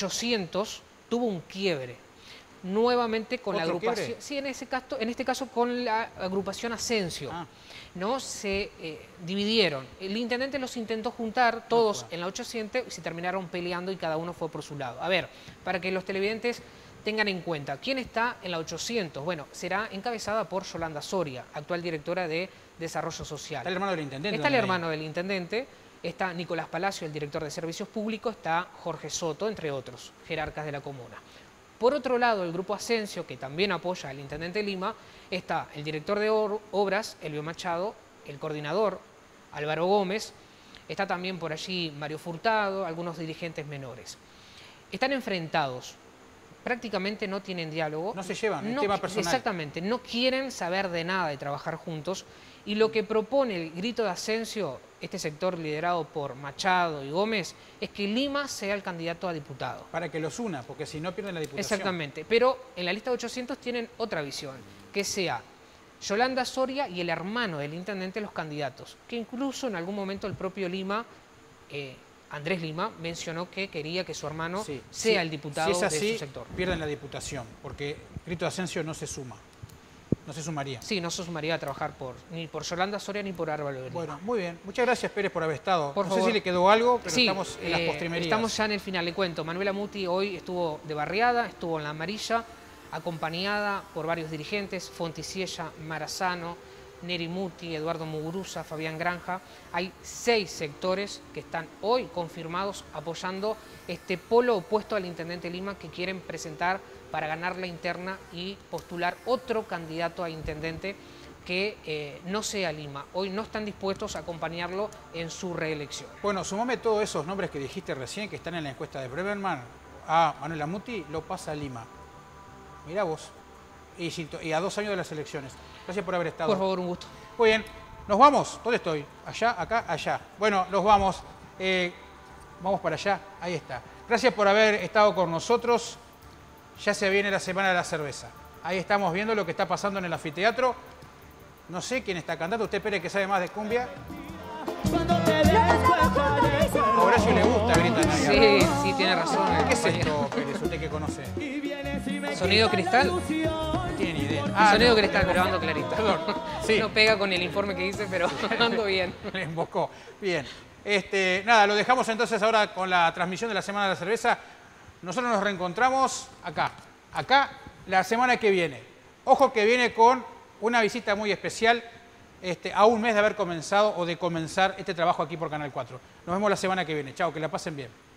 800 tuvo un quiebre. Nuevamente con la ¿Otro agrupación. quiebre? Sí, en este caso con la agrupación Asensio. Ah. ¿No? Se dividieron. El intendente los intentó juntar todos en la 800 y se terminaron peleando y cada uno fue por su lado. A ver, para que los televidentes tengan en cuenta, ¿quién está en la 800? Bueno, será encabezada por Yolanda Soria, actual directora de Desarrollo Social. Está el hermano del intendente. Está el también. hermano del intendente, está Nicolás Palacio, el director de Servicios Públicos, está Jorge Soto, entre otros, jerarcas de la comuna. Por otro lado, el grupo Asensio, que también apoya al intendente Lima, está el director de obras, Elvio Machado, el coordinador, Álvaro Gómez, está también por allí Mario Furtado, algunos dirigentes menores. Están enfrentados, prácticamente no tienen diálogo. No se llevan, el tema personal. Exactamente, no quieren saber de nada de trabajar juntos y lo que propone el grito de Asensio, este sector liderado por Machado y Gómez, es que Lima sea el candidato a diputado. Para que los una, porque si no pierden la diputación. Exactamente, pero en la lista de 800 tienen otra visión, que sea Yolanda Soria y el hermano del intendente los candidatos, que incluso en algún momento el propio Lima, Andrés Lima, mencionó que quería que su hermano sea el diputado si es así, de su sector. Pierden la diputación, porque Grito de Asensio no se suma. No se sumaría. Sí, no se sumaría a trabajar ni por Yolanda Soria ni por Álvaro Lima. Bueno, muy bien. Muchas gracias, Pérez, por haber estado. Por no favor. sé si le quedó algo, pero Sí, estamos en las postrimerías. estamos ya en el final, le cuento. Manuela Muti hoy estuvo de barriada, estuvo en la amarilla, acompañada por varios dirigentes, Fonticiella, Marazano, Neri Muti, Eduardo Muguruza, Fabián Granja. Hay 6 sectores que están hoy confirmados apoyando este polo opuesto al intendente Lima que quieren presentar para ganar la interna y postular otro candidato a intendente que no sea Lima. Hoy no están dispuestos a acompañarlo en su reelección. Bueno, sumame todos esos nombres que dijiste recién, que están en la encuesta de Bremerman, a Manuela Muti, lo pasa a Lima. Mirá vos. Y a 2 años de las elecciones. Gracias por haber estado. Por favor, un gusto. Muy bien. Nos vamos. ¿Dónde estoy? Allá, acá, allá. Bueno, nos vamos. Vamos para allá. Ahí está. Gracias por haber estado con nosotros. Ya se viene la Semana de la Cerveza. Ahí estamos viendo lo que está pasando en el anfiteatro. No sé quién está cantando. Usted, Pérez, que sabe más de cumbia. A Horacio le gusta, gritan ahí. Sí, sí, tiene razón. ¿Qué es esto, Pérez? Usted que conoce. ¿Sonido cristal? No tiene ni idea. Sonido no, cristal, pero ando clarito. Perdón. Sí. No pega con el informe que hice, pero ando bien. Le embocó. Bien. Nada, lo dejamos entonces ahora con la transmisión de la Semana de la Cerveza. Nosotros nos reencontramos acá la semana que viene. Ojo que viene con una visita muy especial a un mes de haber comenzado o de comenzar este trabajo aquí por Canal 4. Nos vemos la semana que viene. Chao, que la pasen bien.